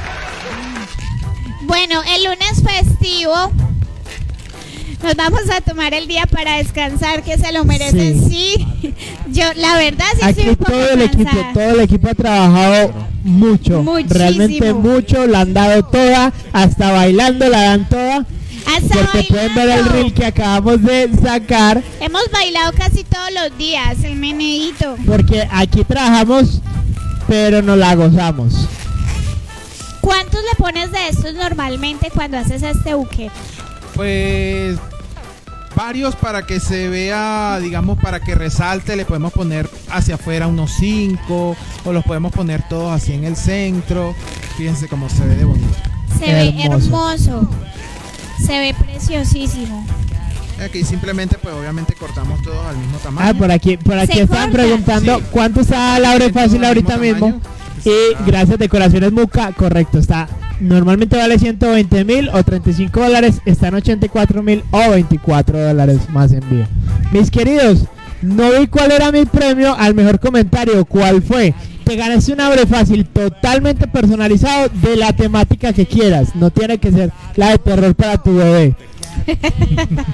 Bueno, el lunes festivo nos vamos a tomar el día para descansar, que se lo merecen. Sí, yo la verdad sí estoy Aquí un poco todo el equipo, cansada. todo el equipo ha trabajado mucho, Muchísimo. realmente mucho, la han dado toda, hasta bailando la dan toda, Hasta porque pueden ver el bailando. reel que acabamos de sacar, Hemos bailado casi todos los días, el meneíto. porque aquí trabajamos, pero nos la gozamos. ¿Cuántos le pones de estos normalmente cuando haces este buque? Pues varios para que se vea, digamos, para que resalte, le podemos poner hacia afuera unos cinco o los podemos poner todos así en el centro. Fíjense cómo se ve de bonito. Se ve Hermoso. hermoso. Se ve preciosísimo. Aquí simplemente, pues obviamente cortamos todos al mismo tamaño. Ah, por aquí, por aquí Se están corta. preguntando Sí. cuánto está la hora fácil Todo al ahorita mismo mismo. tamaño. Y Ah. gracias Decoraciones Muca, correcto, está normalmente vale ciento veinte mil o treinta y cinco dólares, está en ochenta y cuatro mil o veinticuatro dólares más envío. Mis queridos, no vi cuál era mi premio al mejor comentario, ¿cuál fue? Te ganaste un abre fácil totalmente personalizado de la temática que quieras, no tiene que ser la de terror para tu bebé.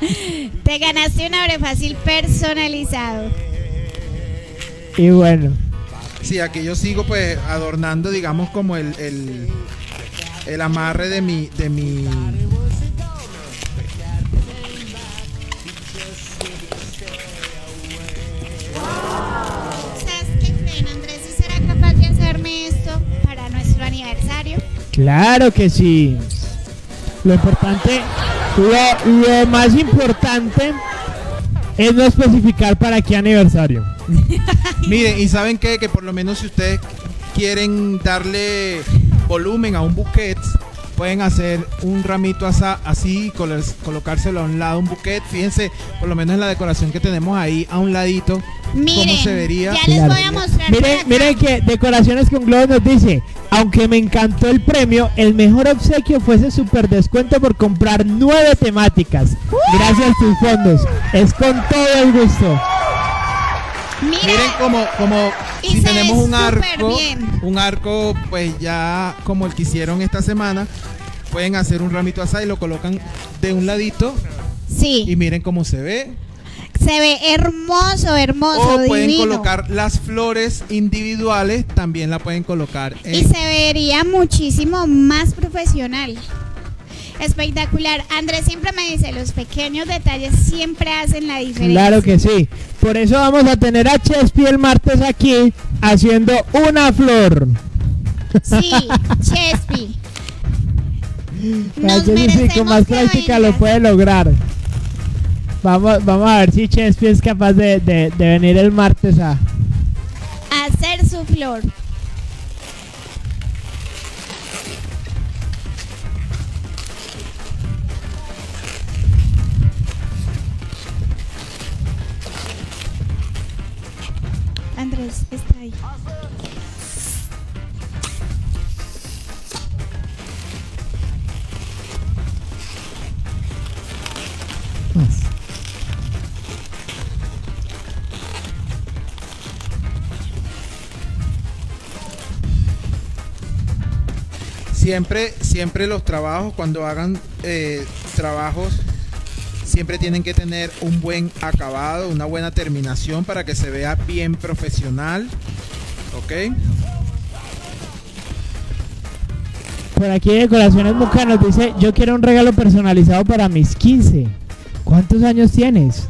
Te ganaste un abre fácil personalizado. Y bueno, Sí, aquí yo sigo pues adornando, digamos, como el, el, el amarre de mi, de mi... ¿Sabes qué creen, Andrés? ¿Sí será capaz de hacerme esto para nuestro aniversario? Claro que sí. Lo importante, lo, lo más importante es no especificar para qué aniversario. Miren, y ¿saben qué? Que por lo menos si ustedes quieren darle volumen a un buquet, pueden hacer un ramito asa- así, colo- colocárselo a un lado, un buquet. Fíjense, por lo menos en la decoración que tenemos ahí a un ladito, Miren, cómo se vería. ya les Claro. voy a mostrar. por Miren, acá. miren que Decoraciones con Globos nos dice, aunque me encantó el premio, el mejor obsequio fue ese super descuento por comprar nueve temáticas. Gracias a tus fondos. Es con todo el gusto. Mira, Miren como, como Y si se tenemos ve un súper arco, bien. un arco pues ya como el que hicieron esta semana, pueden hacer un ramito así y lo colocan de un ladito sí, y miren cómo se ve. se ve hermoso, hermoso, O pueden divino. colocar las flores individuales, también la pueden colocar en- Y se vería muchísimo más profesional. Espectacular. Andrés siempre me dice, los pequeños detalles siempre hacen la diferencia. Claro que sí. Por eso vamos a tener a Chespi el martes aquí haciendo una flor. Sí, Chespi. La Nos Chespi sí, merecemos con más que práctica vengas. lo puede lograr. Vamos, vamos a ver si Chespi es capaz de, de- de venir el martes a... A hacer su flor. Andrés está ahí. Siempre, siempre los trabajos, cuando hagan eh, trabajos, siempre tienen que tener un buen acabado, una buena terminación para que se vea bien profesional. ¿Ok? Por aquí Decoraciones Muca nos dice, yo quiero un regalo personalizado para mis quince. ¿Cuántos años tienes?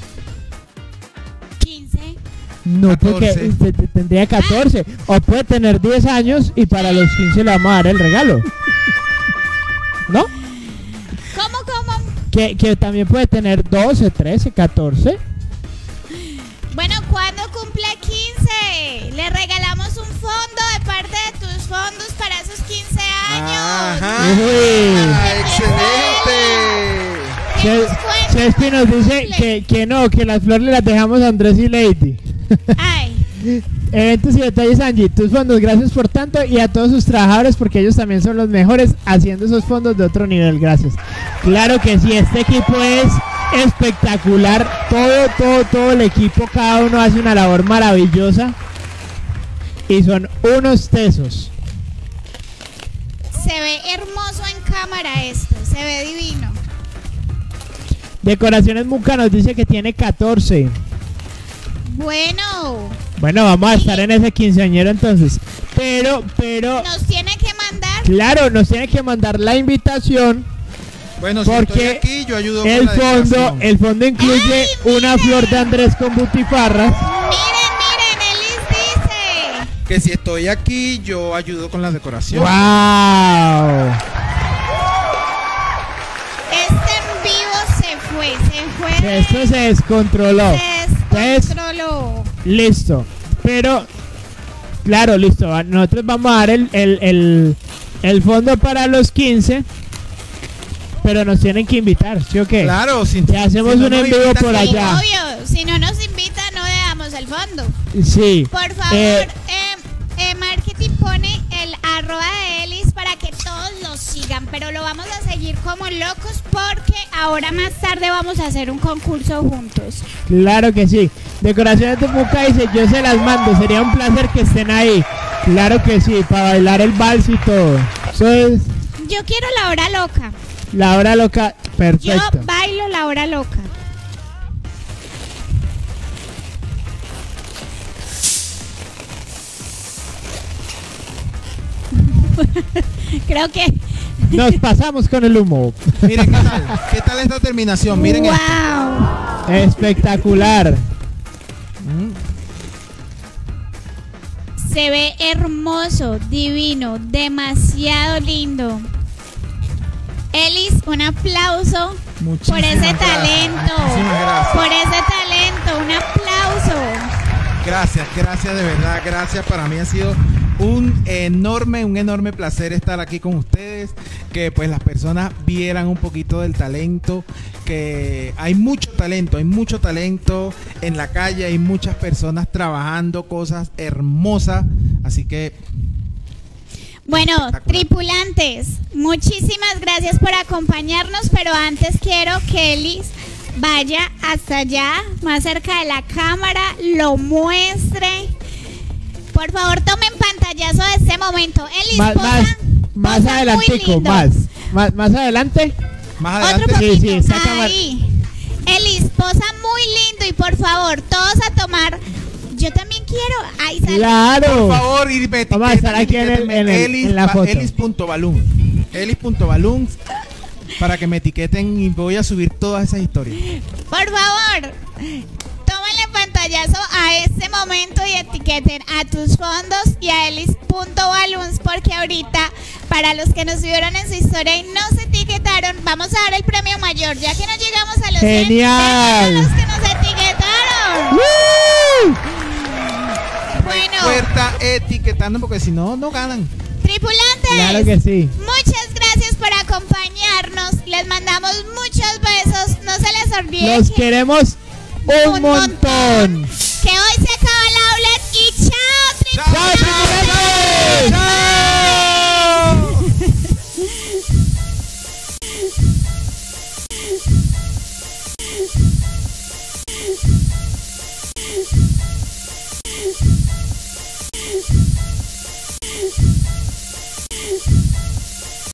quince. No, porque catorce. usted te- tendría catorce. O puede tener diez años y para los quince le vamos a dar el regalo. ¿No? ¿Cómo, cómo? Que, que también puede tener doce, trece, catorce. Bueno, ¿cuándo cumple quince? Le regalamos un fondo de parte de tus fondos para esos quince años. Ajá. Uy. Ah, excelente. ¿Qué Che- nos cuentas? Chespi nos dice que, que no, que las flores las dejamos a Andrés y Lady. Ay, Eventos y detalles, Angie, tus fondos, gracias por tanto y a todos sus trabajadores porque ellos también son los mejores haciendo esos fondos de otro nivel, gracias. Claro que sí, este equipo es espectacular, todo, todo, todo el equipo, cada uno hace una labor maravillosa y son unos tesos. se ve hermoso en cámara esto, se ve divino. Decoraciones Muca nos dice que tiene catorce. Bueno, Bueno, vamos a estar en ese quinceañero entonces. Pero, pero, nos tiene que mandar. claro, nos tiene que mandar la invitación. Bueno, si Porque estoy aquí, yo ayudo con El la fondo, decoración. el fondo incluye ¡Ay, una mira! flor de Andrés con butifarras. Miren, miren, Elis dice. Que si estoy aquí, yo ayudo con la decoración. ¡Wow! Este en vivo se fue, se fue. de- Esto se descontroló. Se descontroló. Listo. Pero, claro, listo. va- Nosotros vamos a dar el, el, el, el fondo para los quince. Pero nos tienen que invitar, ¿sí o qué? Claro, si, Te hacemos si no un nos en vivo invitan, por Sí, allá. obvio, si no nos invita no le damos el fondo. Sí. Por favor, Eh, eh, eh, Marketing pone el arroba de Elis para que todos lo sigan, pero lo vamos a seguir como locos porque ahora más tarde vamos a hacer un concurso juntos. Claro que sí. Decoraciones de Muca dice, yo se las mando, sería un placer que estén ahí. Claro que sí, para bailar el vals y todo. Eso es Yo quiero la hora loca. la hora loca, Yo perfecto. bailo la hora loca. Creo que... Nos pasamos con el humo. Miren, ¿qué tal? ¿Qué tal esta terminación? Miren esto. ¡Wow! Espectacular. Mm. Se ve hermoso, divino, demasiado lindo. Elis, un aplauso Muchísimas por ese gracias. talento. Muchísimas gracias. Por ese talento, un aplauso. Gracias, gracias de verdad, gracias. Para mí ha sido un enorme, un enorme placer estar aquí con ustedes. Que pues las personas vieran un poquito del talento. Que hay mucho talento, hay mucho talento en la calle. Hay muchas personas trabajando cosas hermosas. Así que Bueno, espectacular. tripulantes, muchísimas gracias por acompañarnos, pero antes quiero que Elis vaya hasta allá, más cerca de la cámara, lo muestre. Por favor, tomen pantallazo de este momento. Elis, Más, posa, más, más posa muy adelantico, lindo. más, más. Más adelante. más Otro adelante. Sí, sí, poquito, esa cámara. ahí. Elis, posa muy lindo y por favor, todos a tomar. Yo también quiero. Ahí sale. Claro. Por favor, y me Vamos a estar aquí en el- en el- Elis, en la foto. Elis.balloon. Elis.balloon. Para que me etiqueten y voy a subir todas esas historias. Por favor, tómenle pantallazo a este momento y etiqueten a tus fondos y a Elis.balloons, porque ahorita, para los que nos vieron en su historia y no se etiquetaron, vamos a dar el premio mayor, ya que no llegamos a los cien, Genial. denle a los que nos etiquetaron. ¡Woo! Bueno, Puerta etiquetando porque si no, no ganan. tripulantes, Claro que sí. muchas gracias por acompañarnos. Les mandamos muchos besos. No se les olvide Los que, queremos un montón. que hoy se acaba el outlet y chao, ¡Chao, tripulantes. ¡Chao, tripulantes! ¡Chao!